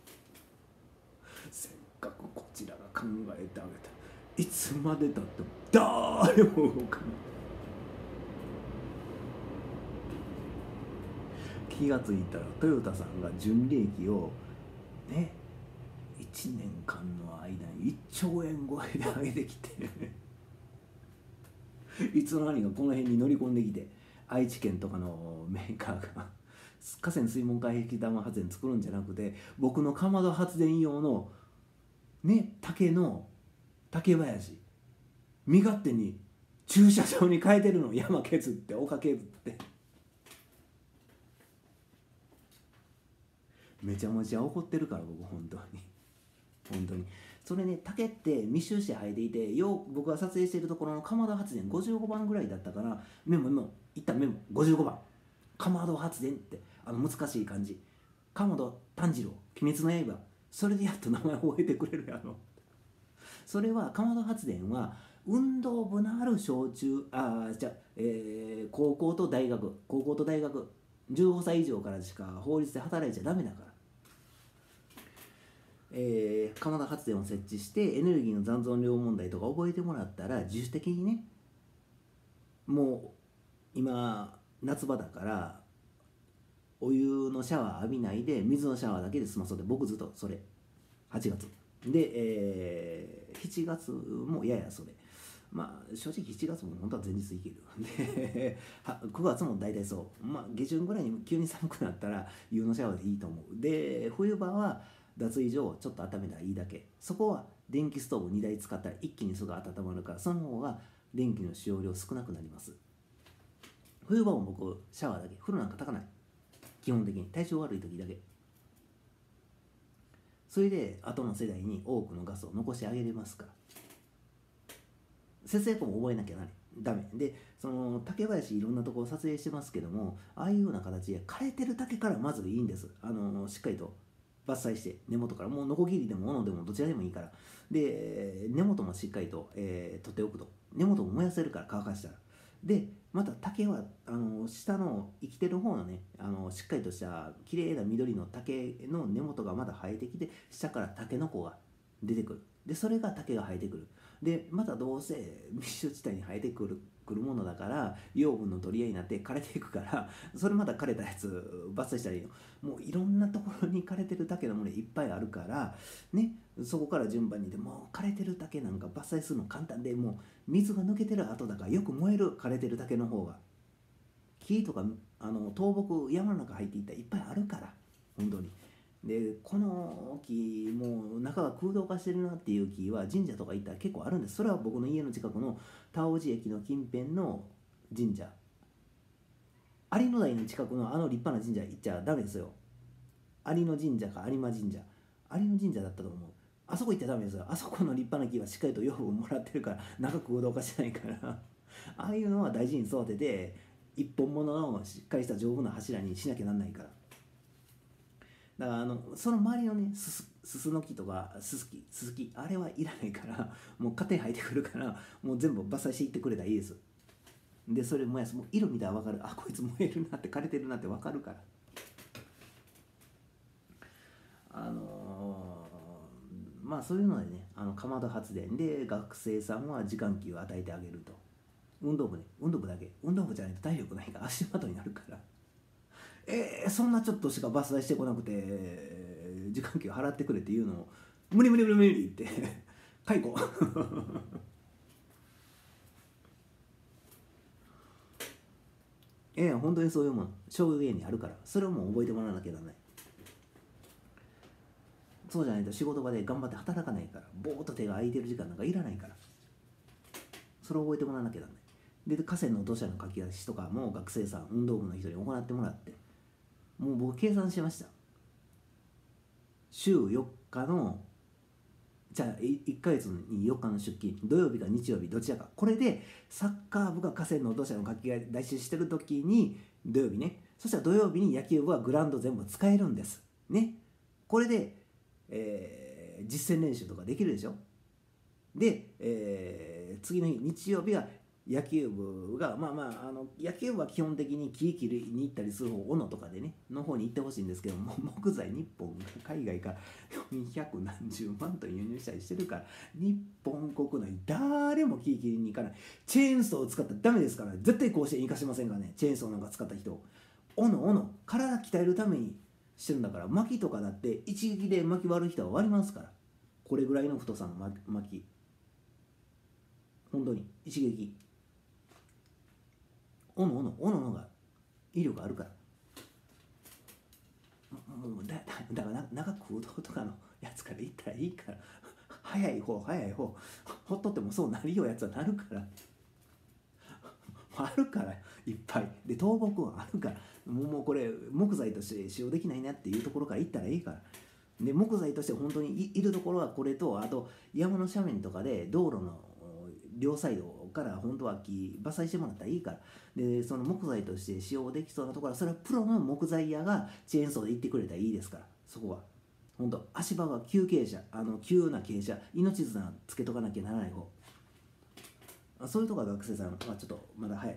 せっかくこちらが考えてあげた、いつまでたっても誰も動かない。気がついたらトヨタさんが純利益をね、1年間の間に1兆円超えで上げてきていつの間にかこの辺に乗り込んできて、愛知県とかのメーカーが河川水門回壁玉発電作るんじゃなくて、僕のかまど発電用のね、竹林身勝手に駐車場に変えてるの。山削って丘削って、めちゃめちゃ怒ってるから僕本当に本当に。それね、竹って密集して生えていて、僕が撮影しているところのかまど発電55番ぐらいだったから、一旦メモ55番かまど発電って、難しい漢字、鎌本炭治郎鬼滅の刃、それでやっと名前を覚えてくれるやろ。それはかまど発電は運動部のある高校と大学15歳以上からしか法律で働いちゃダメだから、かまど発電を設置してエネルギーの残存量問題とか覚えてもらったら、自主的にね、もう今夏場だからお湯のシャワー浴びないで水のシャワーだけで済まそうで、僕ずっとそれ8月で、7月もややそれ、正直7月も本当は前日いけるで9月も大体そう、下旬ぐらいに急に寒くなったら湯のシャワーでいいと思う。で冬場は脱衣所をちょっと温めたらいいだけ。そこは電気ストーブ2台使ったら一気にすぐ温まるから、その方が電気の使用量少なくなります。冬場も僕シャワーだけ、風呂なんか炊かない、基本的に体調悪い時だけ。それで後の世代に多くのガスを残してあげれますから、節約も覚えなきゃダメで、その竹林いろんなところ撮影してますけども、ああいうような形で枯れてる竹からまずいいんです。しっかりと伐採して根元から、もうノコギリでも斧でもどちらでもいいから、で根元もしっかりと、取っておくと、根元も燃やせるから乾かしたら。でまた竹は下の生きてる方のね、しっかりとした綺麗な緑の竹の根元がまだ生えてきて、下からタケノコが出てくる。でそれが竹が生えてくる。でまたどうせ密集地帯に生えてくるものだから養分の取り合いになって枯れていくから、それまた枯れたやつ伐採したらいいの。もういろんなところに枯れてる竹のものいっぱいあるからね、そこから順番にでも枯れてる竹なんか伐採するの簡単で、もう水が抜けてる後だからよく燃える、枯れてる竹の方が。木とか倒木山の中入っていったらいっぱいあるから本当に。 でこの木もう中が空洞化してるなっていう木は神社とか行ったら結構あるんです。それは僕の家の近くの田尾寺駅の近辺の神社、有野台の近くのあの立派な神社行っちゃダメですよ。有野神社か有馬神社、有野神社だったと思う。あそこ行っちゃダメですよ。あそこの立派な木はしっかりと養分をもらってるから中空洞化してないからああいうのは大事に育てて一本物のしっかりした丈夫な柱にしなきゃなんないから。だからその周りのねすすの木とかすすきあれはいらないからもう勝手に生えてくるからもう全部伐採していってくれたらいいです。でそれ燃やす、もう色見たら分かる、あこいつ燃えるなって枯れてるなって分かるから。まあそういうのでね、かまど発電で学生さんは時間給を与えてあげると。運動部ね、運動部だけ、運動部じゃないと体力ないから足元になるから、そんなちょっとしか伐採してこなくて時間給払ってくれっていうのを無理無理無理無理って解雇本当にそういうもん証言にあるから、それをもう覚えてもらわなきゃならない。そうじゃないと仕事場で頑張って働かないから、ぼーっと手が空いてる時間なんかいらないから、それを覚えてもらわなきゃならない。で河川の土砂のかき出しとかも学生さん運動部の人に行ってもらって、もう僕計算しました。週4日のじゃあ1ヶ月に4日の出勤、土曜日か日曜日どちらか、これでサッカー部が河川の土砂のかき出ししてる時に土曜日ね、そしたら土曜日に野球部はグラウンド全部使えるんですね。これで、実践練習とかできるでしょ。で、次の日日曜日は野球部が野球部は基本的に木切りに行ったりする方、斧とかでねの方に行ってほしいんですけども、木材日本が海外から400何十万トン輸入したりしてるから、日本国内誰も木切りに行かない。チェーンソーを使ったらダメですから、絶対甲子園行かしませんからね。チェーンソーなんか使った人、斧体鍛えるためにしてるんだから。薪とかだって一撃で薪割る人は割りますから、これぐらいの太さの薪、本当に一撃、斧の方が威力あるから。もうだから長空洞とかのやつから言ったらいいから、早い方ほっとってもそうなるようやつはなるからあるからいっぱいで、倒木はあるから、もうこれ木材として使用できないなっていうところから言ったらいいから。で木材として本当にいるところはこれと、あと山の斜面とかで道路の両サイドから本当は木伐採してもらったらいいから。でその木材として使用できそうなところはそれはプロの木材屋がチェーンソーで行ってくれたらいいですから。そこは本当足場は急傾斜、急な傾斜、命綱つけとかなきゃならない方、そういうとこは学生さんはちょっとまだ早い。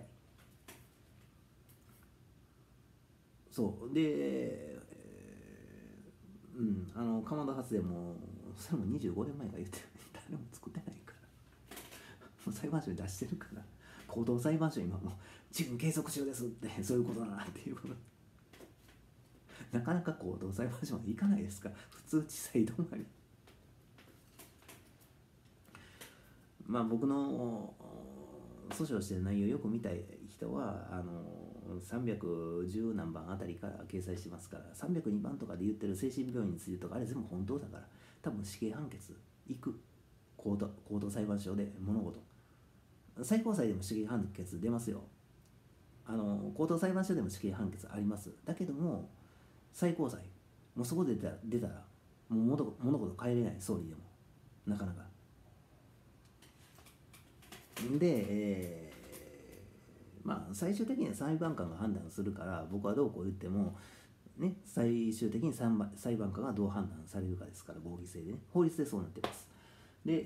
そうで、かまど発電もそれも25年前から言ってるのに誰も作ってないからもう裁判所に出してるから、高等裁判所今もう自分継続中ですってそういうことだなっていうことなかなか高等裁判所まで行かないですから、普通地裁止まり。僕の訴訟してる内容よく見たい人は310何番あたりから掲載してますから、302番とかで言ってる精神病院についてとかあれ全部本当だから、多分死刑判決いく、高等裁判所で物事、最高裁でも死刑判決出ますよ。高等裁判所でも死刑判決あります。だけども最高裁もうそこで出たらもう物事変えれない、総理でもなかなかで、最終的には裁判官が判断するから、僕はどうこう言ってもね、最終的に裁判官がどう判断されるかですから、合議制でね、法律でそうなってます。で、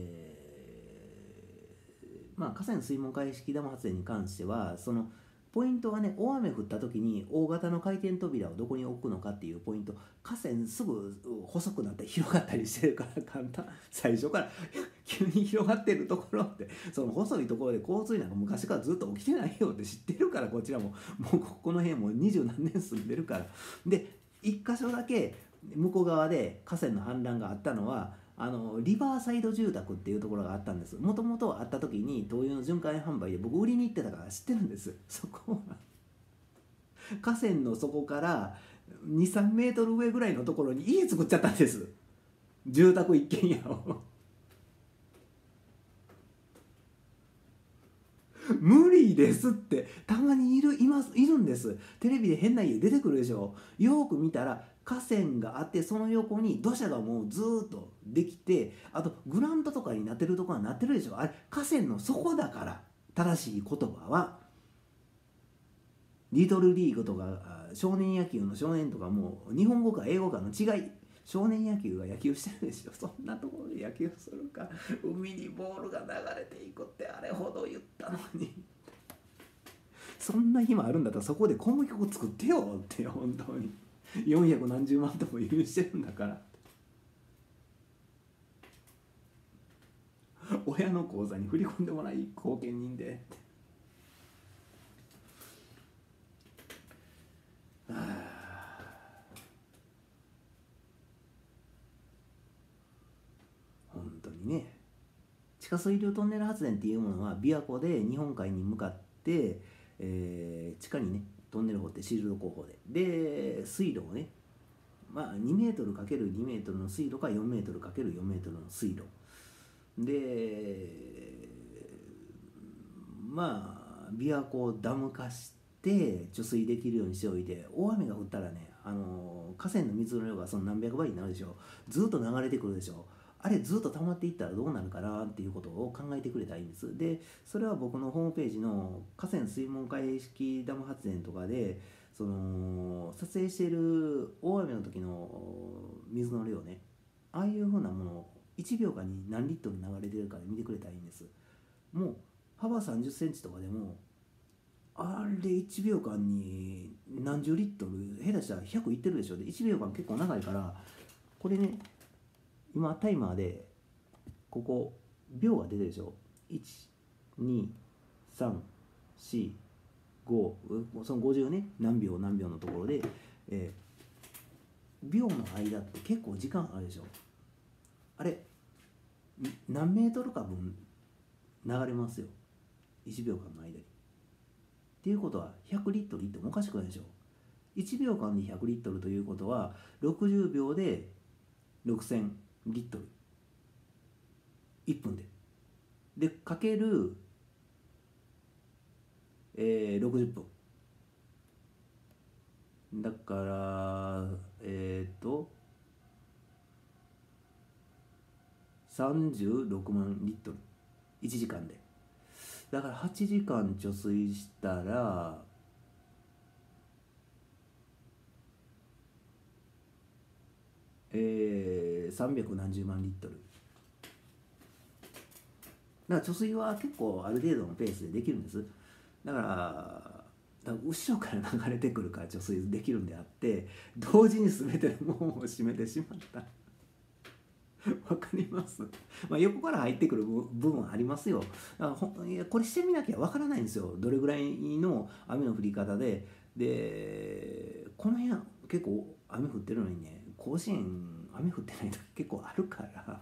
河川水門開式ダム発電に関してはそのポイントがね、大雨降った時に大型の回転扉をどこに置くのかっていうポイント、河川すぐ細くなって広がったりしてるから簡単、最初から急に広がってるところって、その細いところで洪水なんか昔からずっと起きてないよって知ってるから、こちらももうこの辺も二十何年住んでるから。で一箇所だけ向こう側で河川の氾濫があったのはリバーサイド住宅っていうところがあったんです。もともとあった時に灯油の巡回販売で僕売りに行ってたから知ってるんです。そこは河川の底から 23メートル上ぐらいのところに家作っちゃったんです。住宅一軒家を無理ですって。たまにいるんです。テレビで変な家出てくるでしょ。よく見たら河川があって、その横に土砂がもうずーっとできて、あとグラウンドとかになってるところはなってるでしょ。あれ河川の底だから。正しい言葉はリトルリーグとか少年野球の少年とか、もう日本語か英語かの違い。少年野球が野球してるでしょ。そんなところで野球するか。海にボールが流れていくってあれほど言ったのにそんな暇あるんだったらそこで小麦粉作ってよって。本当に400何十万とも輸入してるんだから親の口座に振り込んでもらい、後見人でって。本当にね。地下水流トンネル発電っていうものは琵琶湖で日本海に向かって、地下にねトンネル掘ってシールド工法で水路をね、まあ2メートル ×2 メートルの水路か4メートル ×4 メートルの水路で、まあ琵琶湖をダム化して貯水できるようにしておいて、大雨が降ったらね、河川の水の量がその何百倍になるでしょ。ずっと流れてくるでしょ。あれずっと溜まっていったらどうなるかなっていうことを考えてくれたらいいんです。でそれは僕のホームページの河川水門開閉式ダム発電とかで、その撮影している大雨の時の水の量ね、ああいうふうなものを1秒間に何リットル流れてるかで見てくれたらいいんです。もう幅30センチとかでも、あれ1秒間に何十リットル、下手したら100いってるでしょ。で1秒間結構長いから、これね、今タイマーでここ秒が出てるでしょ。12345、その50ね、何秒何秒のところで、秒の間って結構時間あるでしょ。あれ何メートルか分流れますよ、1秒間の間に。っていうことは100リットルいってもおかしくないでしょ。1秒間で100リットルということは60秒で6000リットル、1分でかける、60分だから36万リットル1時間で。だから8時間貯水したら300何十万リットル。だから貯水は結構ある程度のペースでできるんです。だから後ろから流れてくるから貯水できるんであって、同時に全ての門を閉めてしまったわかります。まあ、横から入ってくる部分ありますよ。だからいやこれしてみなきゃわからないんですよ。どれぐらいの雨の降り方で、この辺結構雨降ってるのにね、甲子園雨降ってない時結構あるから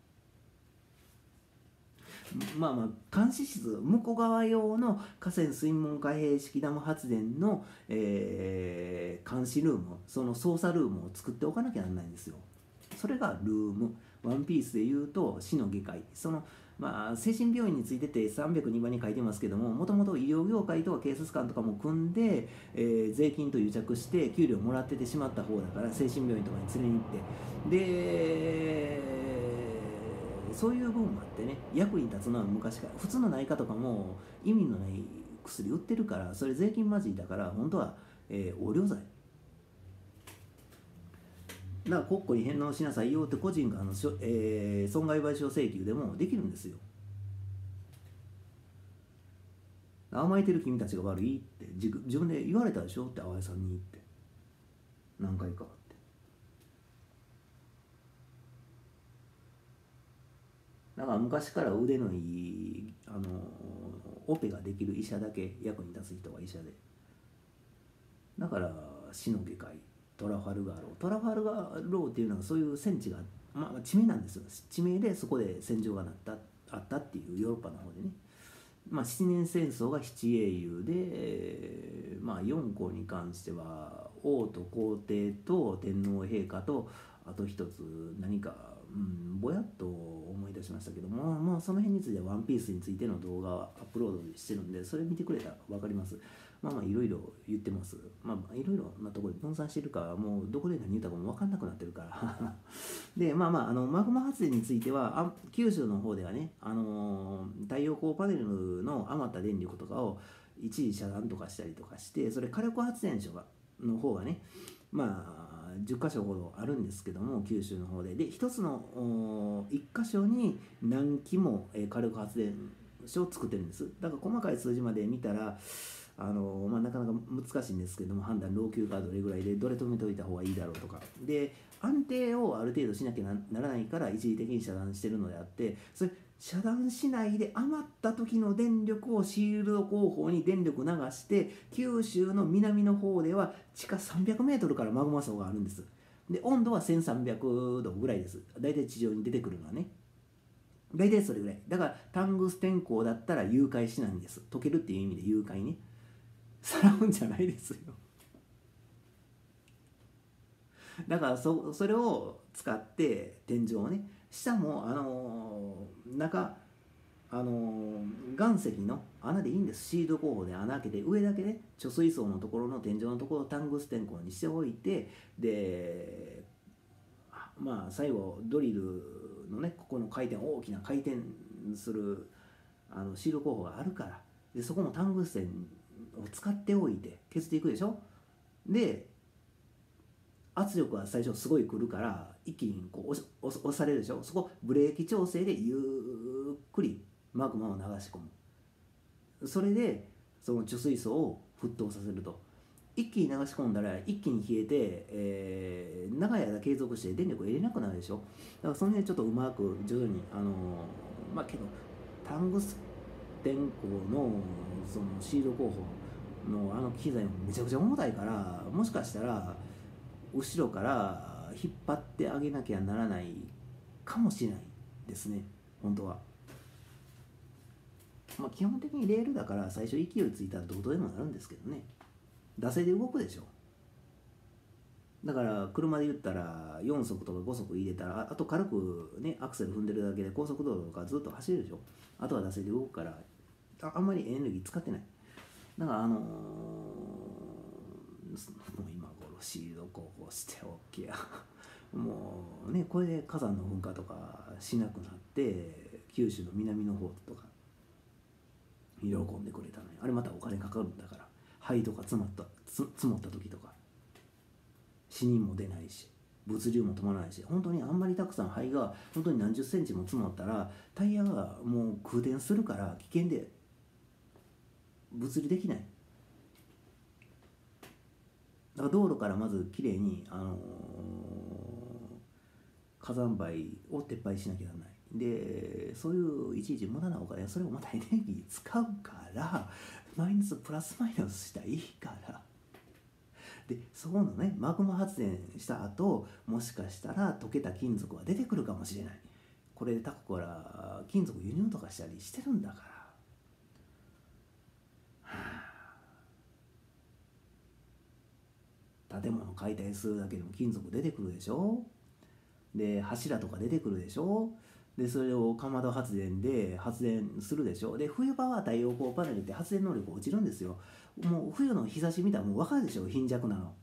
まあまあ監視室、向こう側用の河川水門開閉式ダム発電の、監視ルーム、その操作ルームを作っておかなきゃならないんですよ。それがルーム。ワンピースでいうと死の外科医、そのまあ精神病院についてて302番に書いてますけども、もともと医療業界とか警察官とかも組んで、税金と癒着して給料もらっててしまった方だから、精神病院とかに連れに行って、でそういう部分もあってね、役に立つのは昔から。普通の内科とかも意味のない薬売ってるから、それ税金まじりだから、本当は、横領罪だから国庫に返納しなさいよって個人が損害賠償請求でもできるんですよ。甘えてる君たちが悪いって自分で言われたでしょって、淡谷さんにって何回かって。だから昔から腕のいいオペができる医者だけ役に立つ人は医者で、だから死の外科医、トラファルガーローっていうのはそういう戦地が、地名なんですよ。地名でそこで戦場があったっていう、ヨーロッパの方でね。 七年戦争が七英雄で、4校に関しては王と皇帝と天皇陛下と、あと一つ何か、ぼやっと思い出しましたけども、その辺についてはワンピースについての動画をアップロードしてるんで、それ見てくれたら分かります。いろいろ言ってます。いろいろなところで分散してるから、もうどこで何言ったかも分かんなくなってるからでマグマ発電については九州の方ではね、太陽光パネルの余った電力とかを一時遮断とかしたりとかして、それ火力発電所の方がね、10箇所ほどあるんですけども、九州の方で一つの1箇所に何基も火力発電所を作ってるんです。だから細かい数字まで見たらなかなか難しいんですけども、判断老朽がどれぐらいでどれ止めといた方がいいだろうとかで、安定をある程度しなきゃならないから一時的に遮断してるのであって、それ遮断しないで余った時の電力をシールド後方に電力流して、九州の南の方では地下300メートルからマグマ層があるんです。で温度は1300度ぐらいです。だいたい地上に出てくるのはね、大体それぐらいだから、タングステン鉱だったら融解しないんです。溶けるっていう意味で融解ね、さらうんじゃないですよ。だからそれを使って天井をね、下も中岩石の穴でいいんです。シード工法で穴開けて、上だけで貯水槽のところの天井のところをタングステン鉱にしておいて、で最後ドリルのね、ここの大きな回転するシール工法があるから、でそこもタングステンを使っておいて削っていくでしょ。で圧力は最初すごい来るから一気にこう押されるでしょ。そこブレーキ調整でゆっくりマグマを流し込む。それでその貯水槽を沸騰させると、一気に流し込んだら一気に冷えて、長い間継続して電力を入れなくなるでしょ。だからその辺ちょっとうまく徐々にけどタングステン鉱のそのシール工法の機材もめちゃくちゃ重たいから、もしかしたら後ろから引っ張ってあげなきゃならないかもしれないですね、本当は。基本的にレールだから最初勢いついたらどうとでもなるんですけどね、惰性で動くでしょ。だから車で言ったら4速とか5速入れたら、あと軽くねアクセル踏んでるだけで高速道路とかずっと走るでしょ。あとは惰性で動くから、あんまりエネルギー使ってない。だからもう今頃シールド工法しておけやもうね、これで火山の噴火とかしなくなって、九州の南の方とか喜んでくれたのに、あれまたお金かかるんだから、灰とか積もった時とか死人も出ないし物流も止まらないし、本当にあんまりたくさん灰が本当に何十センチも積もったらタイヤがもう空転するから危険で物理できない。だから道路からまずきれいに、火山灰を撤廃しなきゃならない。でそういういちいち無駄なお金、それをまたエネルギー使うからマイナスプラスマイナスしたらいいから。でそこのねマグマ発電した後、もしかしたら溶けた金属は出てくるかもしれない。これで他国から金属輸入とかしたりしてるんだから、建物解体するだけでも金属出てくるでしょ。で柱とか出てくるでしょ。でそれをかまど発電で発電するでしょ。で冬場は太陽光パネルって発電能力落ちるんですよ。もう冬の日差し見たらもう分かるでしょ、貧弱なの。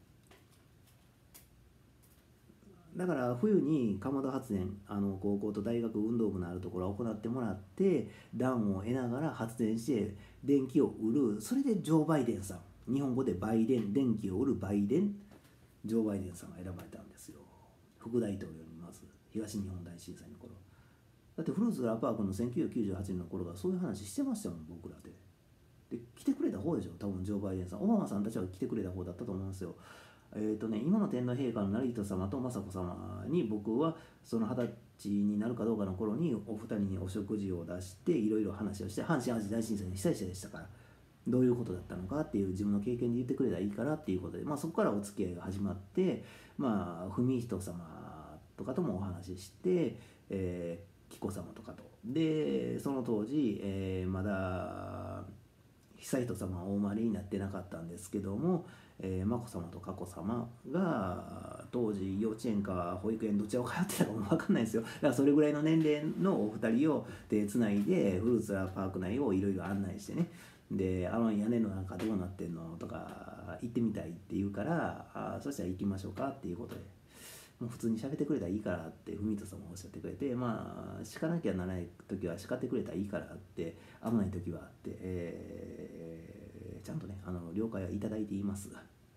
だから冬にかまど発電、高校と大学運動部のあるところは行ってもらって、暖を得ながら発電して電気を売る。それでジョー・バイデンさん、日本語でバイデン、電気を売るバイデン、ジョー・バイデンさんが選ばれたんですよ、副大統領に。まず東日本大震災の頃だって、フルーツラパークの1998年の頃がそういう話してましたもん、僕らで。で来てくれた方でしょ、多分ジョー・バイデンさん。オバマさんたちは来てくれた方だったと思いますよ。今の天皇陛下の成人様と雅子様に、僕はその20歳になるかどうかの頃にお二人にお食事を出していろいろ話をして、阪神・淡路大震災の被災者でしたから、どういうことだったのかっていう自分の経験で言ってくれたらいいからっていうことで、そこからお付き合いが始まって、文仁様とかともお話しして、 紀子様とかと。でその当時、まだ悠仁さまはお生まれになってなかったんですけども、眞子さまと佳子さまが当時幼稚園か保育園どちらを通ってたかも分かんないですよ。だからそれぐらいの年齢のお二人を手つないでフルーツラパーク内をいろいろ案内してね、で屋根の中どうなってんのとか行ってみたいって言うから、そしたら行きましょうかっていうことで、もう普通に喋ってくれたらいいからって文人さんもおっしゃってくれて、まあ叱らなきゃならない時は叱ってくれたらいいからって、危ない時はあって、ちゃんとね了解はいただいています。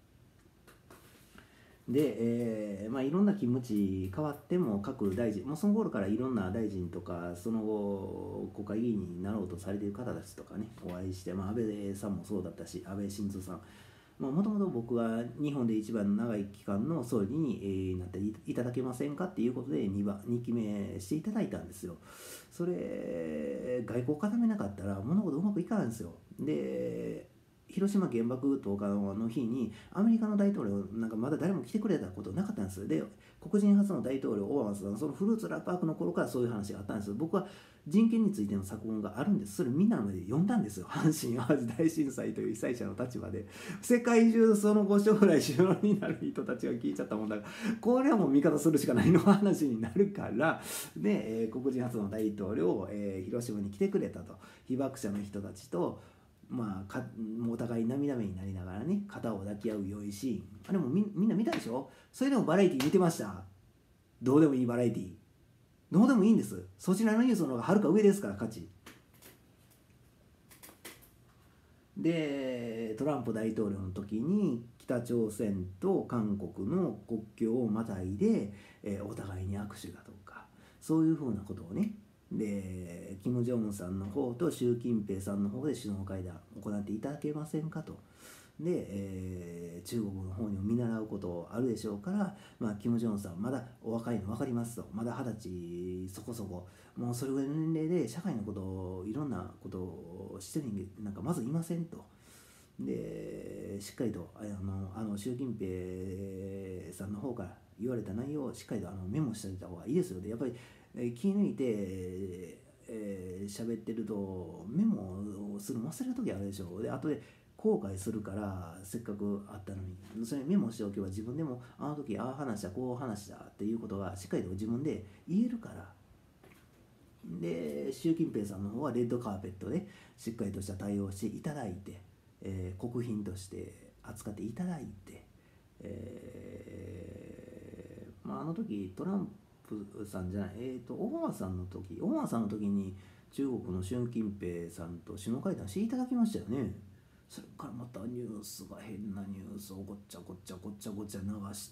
で、まあ、いろんな勤務地変わっても各大臣、もうその頃からいろんな大臣とかその後国会議員になろうとされている方たちとかねお会いして、まあ、安倍さんもそうだったし安倍晋三さん、もともと僕は日本で一番長い期間の総理に、なっていただけませんかっていうことで2期目していただいたんですよ。それ外交固めなかったら物事うまくいかないんですよ。で広島原爆投下の日にアメリカの大統領なんかまだ誰も来てくれたことなかったんです。で黒人初の大統領オバマさん、そのフルーツラパークの頃からそういう話があったんです。僕は人権についての作文があるんです。それみんなの前で読んだんですよ。阪神・淡路大震災という被災者の立場で世界中その後将来首脳になる人たちが聞いちゃったもんだから、これはもう味方するしかないの話になるからで、黒人初の大統領、広島に来てくれたと。被爆者の人たちとまあ、もうお互い涙目になりながらね肩を抱き合う良いシーン、あれもみんな見たでしょ。それでもバラエティ見てました。どうでもいいバラエティどうでもいいんです。そちらのニュースの方がはるか上ですから価値で。トランプ大統領の時に北朝鮮と韓国の国境をまたいで、お互いに握手だとかそういうふうなことをね、で金正恩さんの方と習近平さんの方で首脳会談を行っていただけませんかと。で、中国の方にも見習うことあるでしょうから、まあ、金正恩さんまだお若いの分かりますと、まだ20歳そこそこ、もうそれぐらいの年齢で社会のことをいろんなことをしてる人間なんかまずいませんと。でしっかりと習近平さんの方から言われた内容をしっかりとメモしておいた方がいいですよ。でやっぱり気抜いて喋ってるとメモをする忘れる時あるでしょ。で後で後悔するから、せっかくあったのにそれメモしておけば自分でもあの時ああ話したこう話したっていうことがしっかりと自分で言えるから。で習近平さんの方はレッドカーペットでしっかりとした対応をしていただいて、国賓として扱っていただいて、まあ、あの時トランプさんじゃない、オバマさんの時に中国の習近平さんと首脳会談していただきましたよね。それからまたニュースが変なニュースをごっちゃごっちゃごっちゃごっちゃ流して、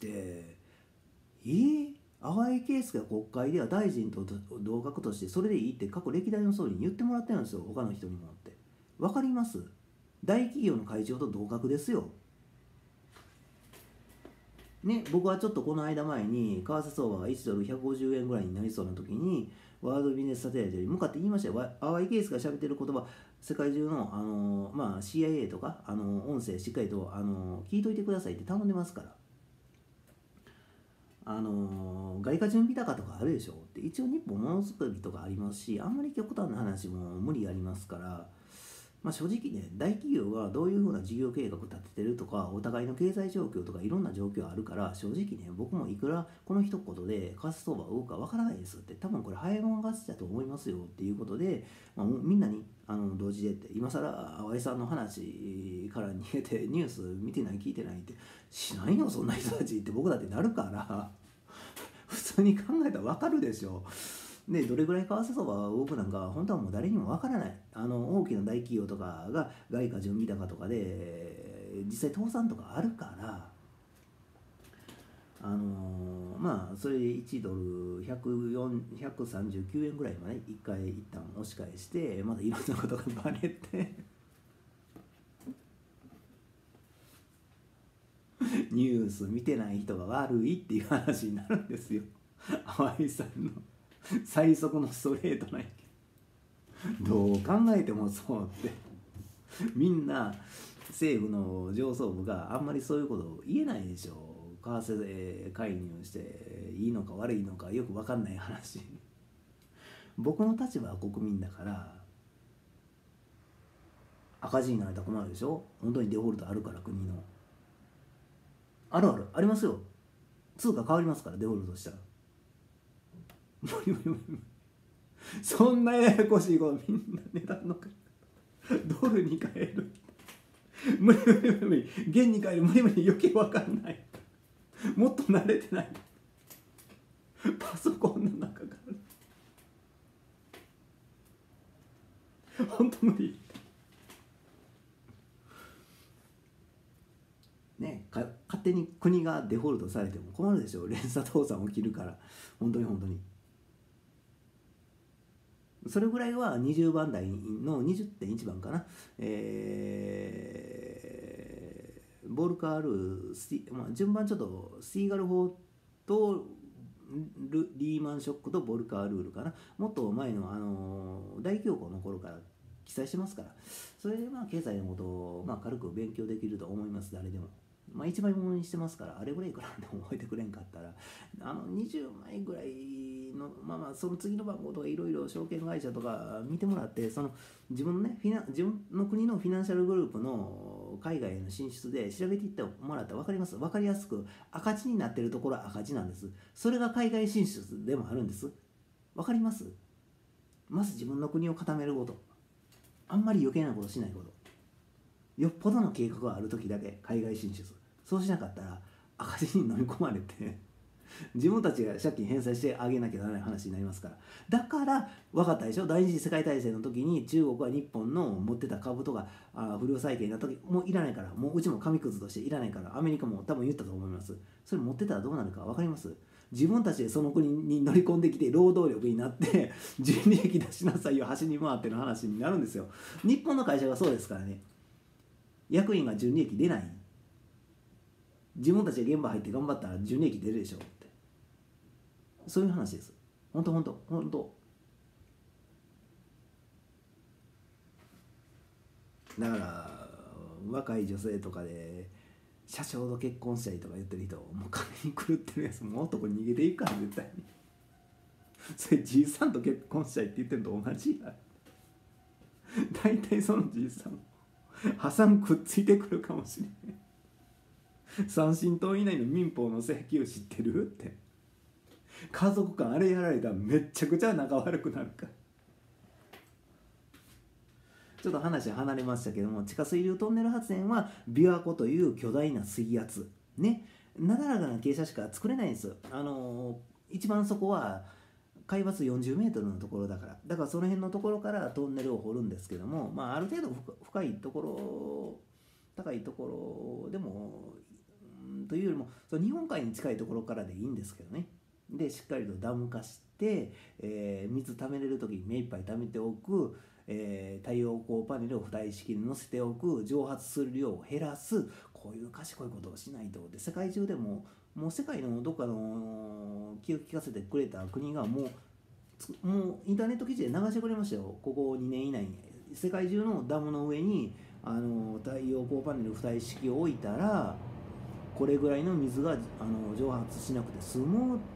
淡井圭介が国会では大臣と同格としてそれでいいって過去歴代の総理に言ってもらってるんですよ。他の人にもって。わかります？大企業の会長と同格ですよ。ね、僕はちょっとこの間前に為替相場が1ドル150円ぐらいになりそうな時にワールドビジネスサテライトに向かって言いましたよ。淡井圭介が喋ってる言葉、世界中の、CIA とか音声しっかりと聞いといてくださいって頼んでますから。外貨準備高とかあるでしょ。で一応日本ものづくりとかありますし、あんまり極端な話も無理ありますから、正直ね、大企業がどういうふうな事業計画立ててるとか、お互いの経済状況とかいろんな状況あるから、正直ね、僕もいくらこの一言で為替相場が動くかわからないですって、多分これ早いもん勝ちだと思いますよっていうことで、みんなに同時でって、今更淡井さんの話から逃げてニュース見てない聞いてないってしないよそんな人たちって僕だってなるから普通に考えたらわかるでしょ。でどれぐらい為替相場が動くなんか本当はもう誰にもわからない。大きな大企業とかが外貨準備高とかで実際倒産とかあるから、それで1ドル139円ぐらいまで一旦押し返してまだいろんなことがバレてニュース見てない人が悪いっていう話になるんですよ。淡井さんの最速のストレートなんやけど、どう考えてもそうってみんな政府の上層部があんまりそういうことを言えないでしょう。為替介入していいのか悪いのかよく分かんない話僕の立場は国民だから赤字になれたら困るでしょ。本当にデフォルトあるから国のあるあるありますよ。通貨変わりますからデフォルトしたら無理無理無理無理。そんなややこしいことみんな値段のドルに変える無理無理無理無理。元に変える無理無理。余計わかんない。もっと慣れてない。パソコンの中から本当無理ね。勝手に国がデフォルトされても困るでしょ。連鎖倒産起きるから本当に本当に。それぐらいは20番台の 20.1 番かな、ボルカール順番ちょっとスティーガル法とリーマンショックとボルカールールかな、もっと前の、大恐慌の頃から記載してますから、それで経済のことを軽く勉強できると思います。誰でも1枚ものにしてますから、あれぐらいからでも覚えてくれんかったら20枚ぐらいのその次の番号とかいろいろ証券会社とか見てもらって、その自分のね自分の国のフィナンシャルグループの海外への進出で調べていってもらったら分かります。分かりやすく赤字になってるところは赤字なんです。それが海外進出でもあるんです。分かります。まず自分の国を固めること、あんまり余計なことしないこと、よっぽどの計画がある時だけ海外進出。そうしなかったら赤字に飲み込まれて自分たちが借金返済してあげなきゃならない話になりますから。だから分かったでしょ。第二次世界大戦の時に中国は日本の持ってた株とか不良債権になった時もういらないから、もううちも紙くずとしていらないから、アメリカも多分言ったと思います。それ持ってたらどうなるか分かります。自分たちでその国に乗り込んできて労働力になって純利益出しなさいよ端に回っての話になるんですよ。日本の会社がそうですからね。役員が純利益出ない、自分たちで現場入って頑張ったら純利益出るでしょって、そういう話です。本当本当本当。だから若い女性とかで社長と結婚したりとか言ってる人、もう金に狂ってるやつ、もう男に逃げていくから絶対にそれじいさんと結婚したいって言ってるのと同じや。大体そのじいさん破産くっついてくるかもしれない三親等以内の民法の請求知ってるって。家族間あれやられたらめっちゃくちゃ仲悪くなるから。ちょっと話離れましたけども、地下水流トンネル発電は琵琶湖という巨大な水圧ね、なだらかな傾斜しか作れないんです。一番そこは海抜40メートルのところだから、だからその辺のところからトンネルを掘るんですけども、ある程度深いところ、高いところでもというよりもその日本海に近いところからでいいんですけどね。でしっかりとダム化して、水溜めれる時に目いっぱい溜めておく、太陽光パネルを浮体式に乗せておく、蒸発する量を減らす、こういう賢いことをしないと。で世界中でもう世界のどっかの気を利かせてくれた国がもうインターネット記事で流してくれましたよ。ここ2年以内に世界中のダムの上に太陽光パネル浮体式を置いたらこれぐらいの水が蒸発しなくて済むって。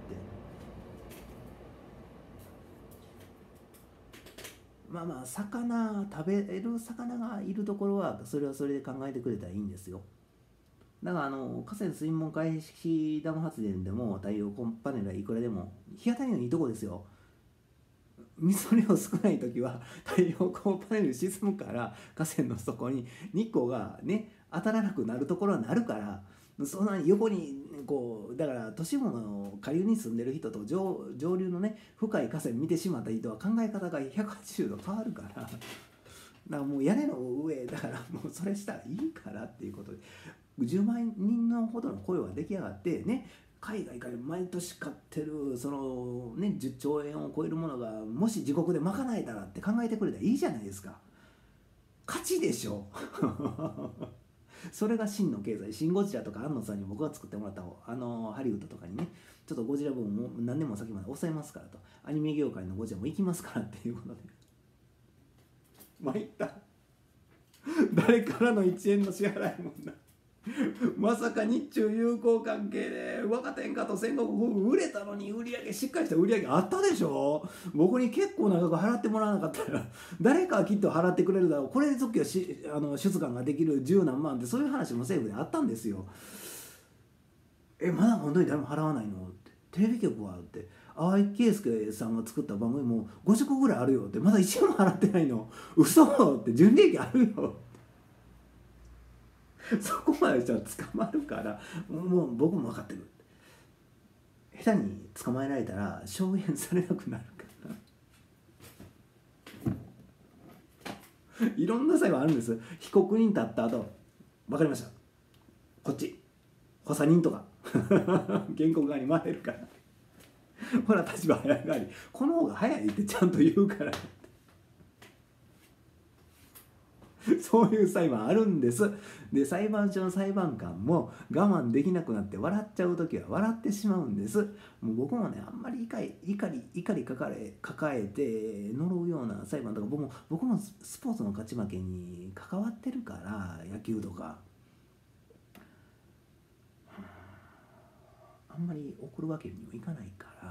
魚食べる魚がいるところはそれはそれで考えてくれたらいいんですよ。だから河川水門開始ダム発電でも太陽光パネルはいくらでも日当たりのいいとこですよ。水の量少ない時は太陽光パネル沈むから河川の底に日光がね当たらなくなるところはなるから、そんな横にだから都市部の下流に住んでる人と上流のね深い河川見てしまった人は考え方が180度変わるから、だからもう屋根の上だからもうそれしたらいいからっていうことで10万人のほどの雇用が出来上がってね、海外から毎年買ってるそのね10兆円を超えるものがもし自国で賄えたらって考えてくれたらいいじゃないですか。勝ちでしょそれが真の経済。シン・ゴジラとか安野さんに僕が作ってもらったハリウッドとかにねちょっとゴジラ部分も何年も先まで抑えますからと、アニメ業界のゴジラも行きますからっていうことで参った誰からの1円の支払いもなまさか日中友好関係で若天下と戦国夫婦売れたのに売り上げしっかりした売り上げあったでしょ。僕に結構長く払ってもらわなかったら誰かはきっと払ってくれるだろう。これで時は出願ができる十何万ってそういう話も政府であったんですよ。まだ本当に誰も払わないのってテレビ局はって淡井圭介さんが作った番組も50個ぐらいあるよってまだ1円も払ってないの嘘って純利益あるよそこまでしたら捕まるからもう僕も分かってる。下手に捕まえられたら証言されなくなるからいろんな裁判あるんです。被告人立った後分かりましたこっち補佐人とか原告側に回れるからほら立場早がりこの方が早いってちゃんと言うからそういう裁判あるんです。で裁判所の裁判官も我慢できなくなって笑っちゃう時は笑ってしまうんです。もう僕もねあんまり怒り抱えて呪うような裁判とか僕もスポーツの勝ち負けに関わってるから野球とかあんまり怒るわけにもいかない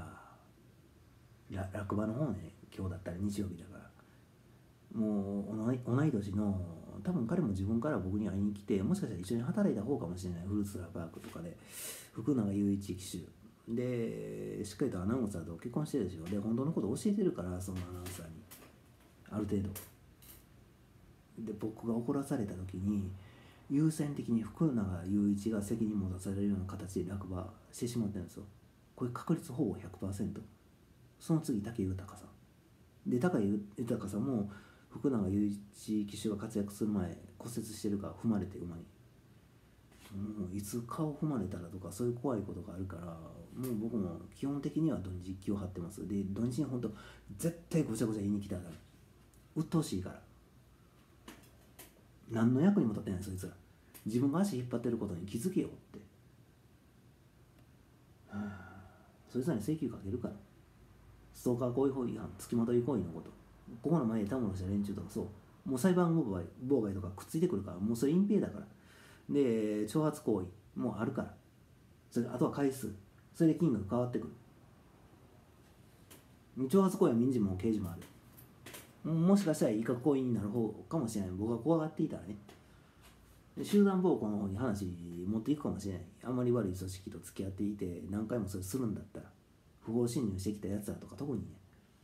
から落馬の方ね今日だったら日曜日だからもう同い年の多分彼も自分から僕に会いに来てもしかしたら一緒に働いた方かもしれないフルーツラーパークとかで福永雄一騎手でしっかりとアナウンサーと結婚してるでしょ。で本当のこと教えてるからそのアナウンサーにある程度で僕が怒らされた時に優先的に福永雄一が責任持たされるような形で落馬してしまってるんですよ。これ確率ほぼ 100%。 その次武豊さんで武豊さんも福永雄一騎手が活躍する前骨折してるから踏まれて馬にもういつ顔踏まれたらとかそういう怖いことがあるからもう僕も基本的には土日気を張ってます。で土日に本当絶対ごちゃごちゃ言いに来たら鬱陶しいから何の役にも立ってないそいつら自分が足引っ張ってることに気づけよって、そいつらに請求かけるからストーカー行為法違反付きまとい行為のことここの前でたむろした連中とかそうもう裁判妨害とかくっついてくるからもうそれ隠蔽だからで挑発行為もあるからそれあとは回数それで金額変わってくる。挑発行為は民事も刑事もある。もしかしたら威嚇行為になる方かもしれない僕が怖がっていたらね集団暴行の方に話持っていくかもしれない。あんまり悪い組織と付き合っていて何回もそれするんだったら不法侵入してきたやつらとか特にね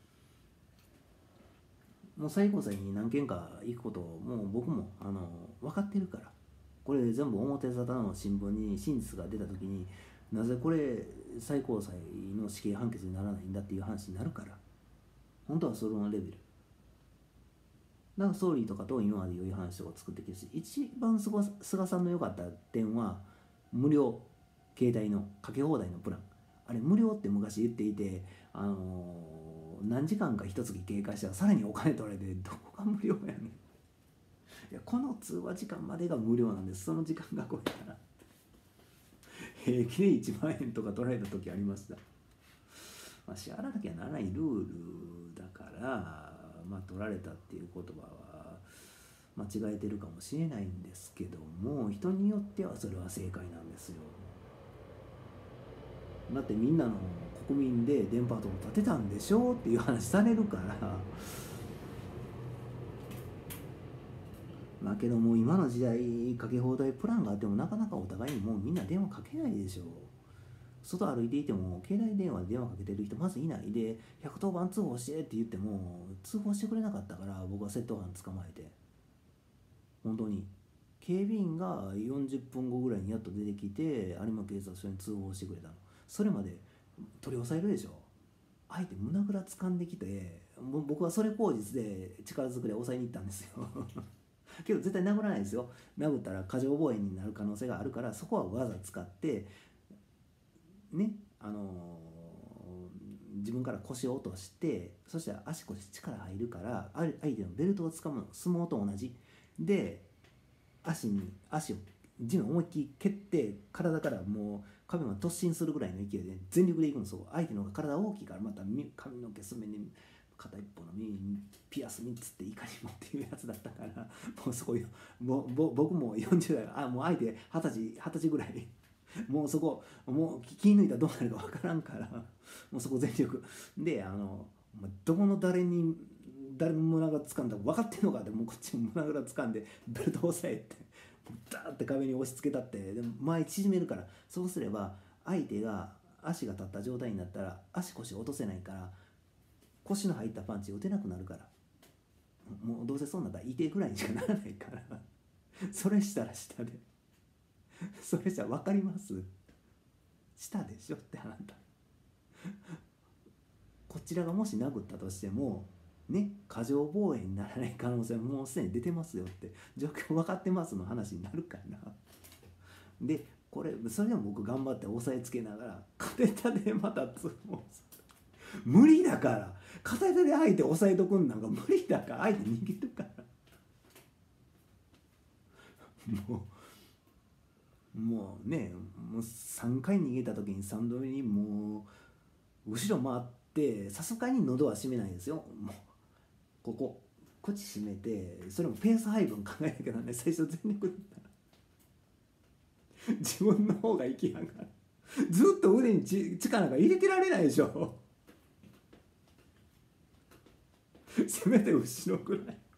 もう最高裁に何件か行くことをもう僕も分かってるからこれ全部表沙汰の新聞に真実が出た時になぜこれ最高裁の死刑判決にならないんだっていう話になるから本当はそのレベルだから総理とかと今まで良い話とか作ってきてし一番菅さんの良かった点は無料携帯のかけ放題のプランあれ無料って昔言っていて何時間か一月経過したらさらにお金取られてどこが無料やねんいやこの通話時間までが無料なんです。その時間が超えたら平気で1万円とか取られた時ありました。支払わなきゃならないルールだから取られたっていう言葉は間違えてるかもしれないんですけども人によってはそれは正解なんですよ。だってみんなの国民で電波塔を建てたんでしょっていう話されるからけどもう今の時代かけ放題プランがあってもなかなかお互いにもうみんな電話かけないでしょ。外歩いていても携帯電話で電話かけてる人まずいないで110番通報してって言っても通報してくれなかったから僕は窃盗犯捕まえて本当に警備員が40分後ぐらいにやっと出てきて有馬警察署に通報してくれたの。それまで取り押さえるでしょ。相手胸ぐら掴んできて僕はそれ口実で力ずくで抑えに行ったんですよけど絶対殴らないですよ。殴ったら過剰防衛になる可能性があるからそこはわざ使ってね自分から腰を落としてそしたら足腰力入るから相手のベルトを掴むの相撲と同じで足を地面思いっきり蹴って体からもう壁まで突進するぐらいの勢いで全力でいくんですよ。相手の方が体大きいからまた髪の毛すめに片一方の耳にピアス3つっていかにもっていうやつだったから、もうそこ僕も40代、もう相手20歳ぐらい、もうそこもう気抜いたらどうなるかわからんから、もうそこ全力でどこの誰の胸が掴んだか分かってんのかって、もうこっちも胸ぐら掴んでベルト押さえてダーって壁に押し付けたって、でも前縮めるから、そうすれば相手が足が立った状態になったら足腰落とせないから、腰の入ったパンチ打てなくなるから、もうどうせそうなったらいてぐらいにしかならないからそれしたら下でそれじゃ分かります？下でしょってあなたこちらがもし殴ったとしてもね、過剰防衛にならない可能性もうすでに出てますよって状況分かってますの話になるからで、それでも僕頑張って押さえつけながら片手でまた無理だから、片手で相手押さえとくんなんか無理だから、相手逃げるからもうね、もう3回逃げた時に3度目にもう後ろ回って、さすがに喉は閉めないですよ。もうこっち閉めて、それもペース配分考えなきゃなんない。最初全力だったら自分の方が行きやがる。ずっと腕に力が入れてられないでしょせめて後ろくらい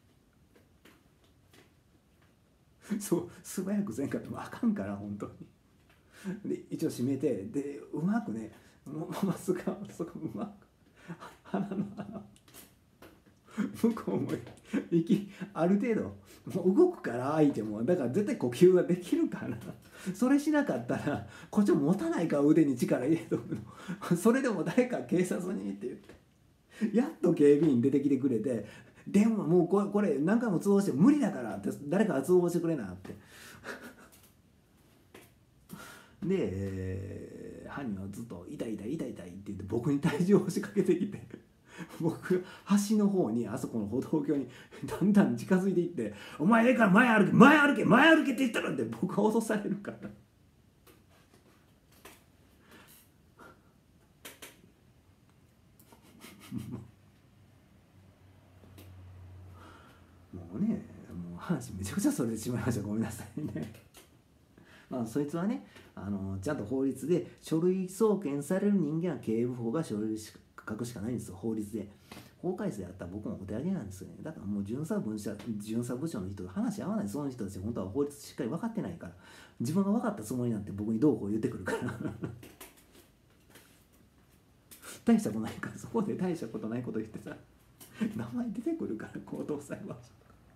そう素早くせんかってもあかんから、本当に。で一応閉めて、でうまくね、まっすぐそこうまく鼻の穴向こうもある程度もう動くから相手も、だから絶対呼吸ができるから、それしなかったらこっちも持たないから、腕に力入れとくのそれでも誰か警察にって言って、やっと警備員出てきてくれて、電話もうこれ何回も通報して無理だからって、誰かが通報してくれなってで、犯人はずっと痛いって言って僕に体重を押しかけてきて僕橋の方に、あそこの歩道橋にだんだん近づいていって「お前ええから前歩けって言ったら」って僕は脅されるからもうね、もう話めちゃくちゃそれてしまいました。ごめんなさいねそいつはね、ちゃんと法律で書類送検される人間は警部補が書類書くしかないんですよ、法律で。法改正やったら僕もお手上げなんですよね。だからもう巡査部署の人と話し合わない。その人たち本当は法律しっかり分かってないから、自分が分かったつもりなんて僕にどうこう言ってくるから大したことないから、そこで大したことないこと言ってさ、名前出てくるから、高等裁判所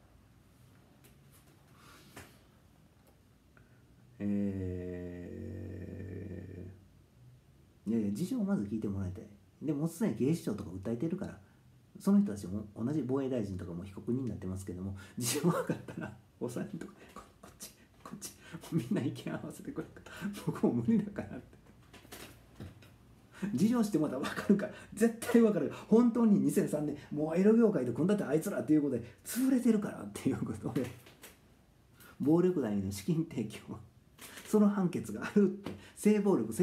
いや事情をまず聞いてもらいたい。でもすでに警視庁とか訴えてるから、その人たちも同じ防衛大臣とかも被告人になってますけども、事情分かったらお三人とかこっちみんな意見合わせてくれるから、僕も無理だからって事情してもらったら分かるから、絶対分かる。本当に2003年もうエロ業界で組んだってあいつらっていうことで潰れてるからっていうことで、暴力団への資金提供、その判決があるって、性暴力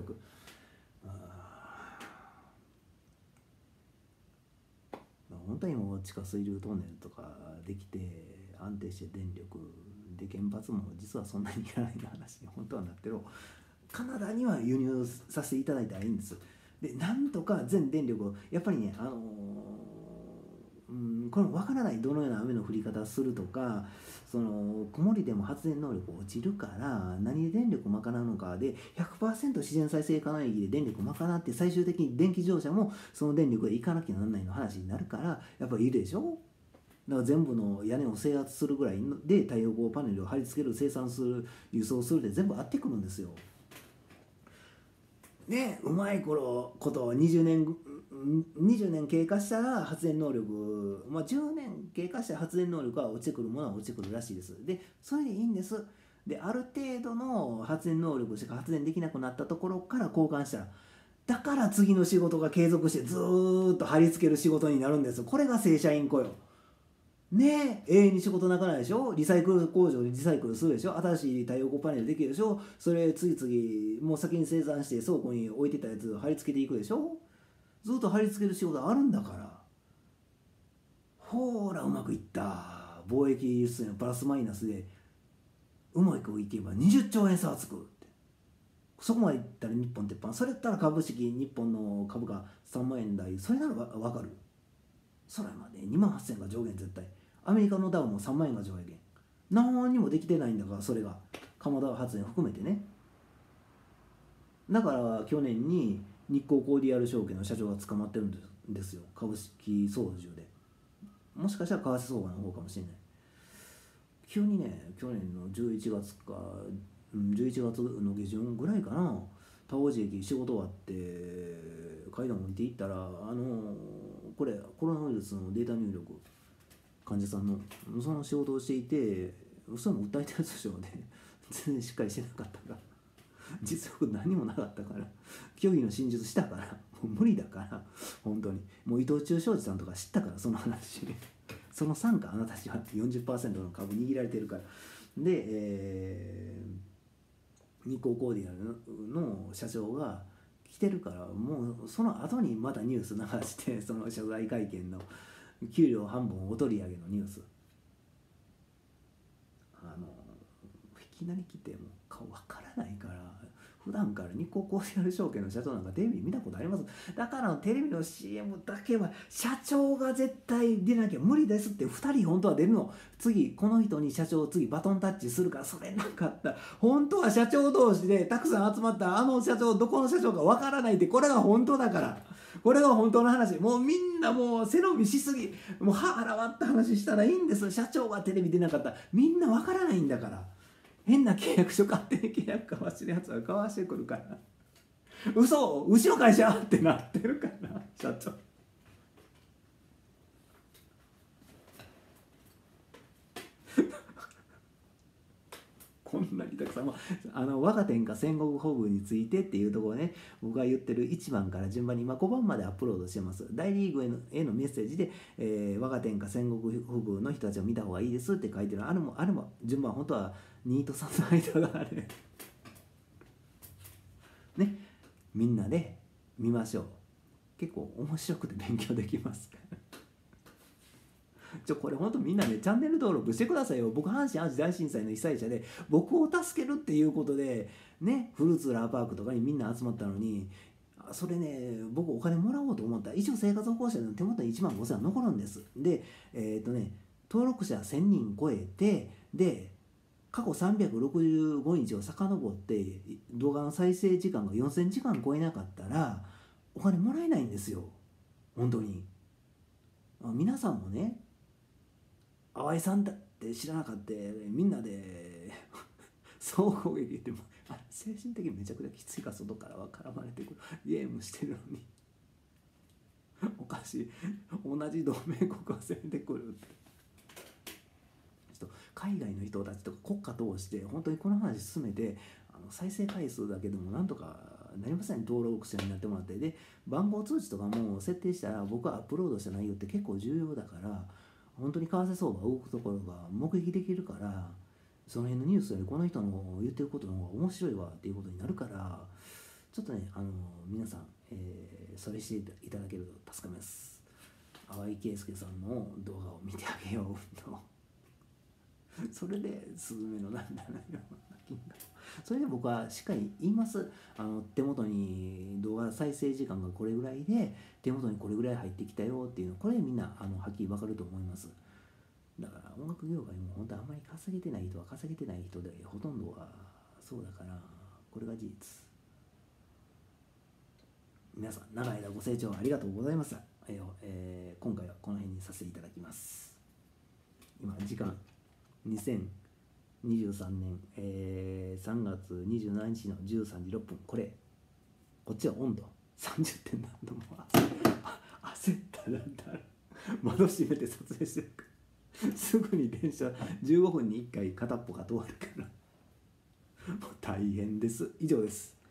本当にもう地下水流トンネルとかできて安定して電力で、原発も実はそんなにいらないの話に本当はなってる。カナダには輸入させていただいたらいいんです。でなんとか全電力をやっぱりね、これも分からない、どのような雨の降り方するとか、曇りでも発電能力落ちるから何で電力を賄うのかで 100% 自然再生可能エネルギーで電力を賄って、最終的に電気自動車もその電力で行かなきゃならないの話になるから、やっぱりいるでしょ。だから全部の屋根を制圧するぐらいで太陽光パネルを貼り付ける、生産する、輸送するで全部合ってくるんですよ。ね、うまいこと20年経過したら発電能力、10年経過したら発電能力が落ちてくるものは落ちてくるらしいです。でそれでいいんです。である程度の発電能力しか発電できなくなったところから交換したら、だから次の仕事が継続してずーっと貼り付ける仕事になるんです。これが正社員雇用ね。永遠に仕事なかないでしょ。リサイクル工場でリサイクルするでしょ。新しい太陽光パネルできるでしょ。それ次々もう先に生産して倉庫に置いてたやつ貼り付けていくでしょ。ずっと貼り付ける仕事あるんだから。 ほーらうまくいった、貿易輸出のプラスマイナスでうまくいけば20兆円差はつくって、そこまでいったら日本鉄板、それやったら株式日本の株価3万円台、それなら分かる。それまで2万8000円が上限、絶対アメリカのダウも3万円が上限、何にもできてないんだから、それが鴨川発電含めてね。だから去年に日興コーディアル証券の社長が捕まってるんですよ、株式操縦で。もしかしたら為替相場の方かもしれない。急にね、去年の11月か11月の下旬ぐらいかな、田尾路駅仕事終わって階段降りていったら、これコロナウイルスのデータ入力、患者さんのその仕事をしていて、それも訴えてるでしょうね。全然しっかりしてなかったから、実力何もなかったから、虚偽の真実したから、もう無理だから、本当にもう伊藤忠商事さんとか知ったから、その話その傘下あなたたちは 40% の株握られてるから。で、日興コーディアルの社長が来てるから、もうその後にまたニュース流して、その謝罪会見の給料半分お取り上げのニュース、いきなり来ても顔わからないから、普段から日興コーディアル証券の社長なんかテレビ見たことあります？だからテレビの CM だけは社長が絶対出なきゃ無理ですって、2人本当は出るの。次この人に社長次バトンタッチするから、それなかったら本当は社長同士でたくさん集まった、あの社長どこの社長かわからないって、これが本当だから、これが本当の話。もうみんなもう背伸びしすぎ、もう腹割った話したらいいんです。社長がテレビ出なかったらみんなわからないんだから。変な契約書勝手に契約交わしてるやつは交わしてくるから、嘘、うちの会社ってなってるから社長。こんなにたくさん、我が天下戦国保宮についてっていうところね、僕が言ってる1番から順番に今5番までアップロードしてます。大リーグへのメッセージで、我が天下戦国保宮の人たちを見た方がいいですって書いてる。あれも順番本当は2と3の間があるね、みんなで見ましょう。結構面白くて勉強できますこれ本当みんなね、チャンネル登録してくださいよ。僕阪神・淡路大震災の被災者で、僕を助けるっていうことでね、フルーツラーパークとかにみんな集まったのに、それね、僕お金もらおうと思ったら、一応生活保護者の手元に1万5000円残るんです。で登録者1000人超えて、で過去365日を遡って動画の再生時間が4000時間超えなかったらお金もらえないんですよ、本当に。皆さんもね、淡井さんだって知らなかった、みんなで総攻撃っても精神的にめちゃくちゃきついから、外からは絡まれてくる、ゲームしてるのにおかしい、同じ同盟国が攻めてくるって。海外の人たちとか国家通して本当にこの話進めて、再生回数だけでもなんとかなりません、登録者になってもらって。で番号通知とかも設定したら、僕はアップロードした内容って結構重要だから、本当に為替相場動くところが目撃できるから、その辺のニュースよりこの人の言ってることの方が面白いわっていうことになるから、ちょっとね、皆さん、それしていただけると助かります。淡井圭介さんの動画を見てあげようとそれでスズメの涙のような金額、それで僕はしっかり言います。手元に動画再生時間がこれぐらいで、手元にこれぐらい入ってきたよっていうの、これでみんなはっきり分かると思います。だから音楽業界も本当あんまり稼げてない人は稼げてない人で、ほとんどはそうだから、これが事実。皆さん長い間ご清聴ありがとうございました。今回はこの辺にさせていただきます。今時間2023年、3月27日の13時6分、こっちは温度30点何度も焦ったら窓閉めて撮影してるからすぐに電車15分に1回片っぽが通るからもう大変です。以上です。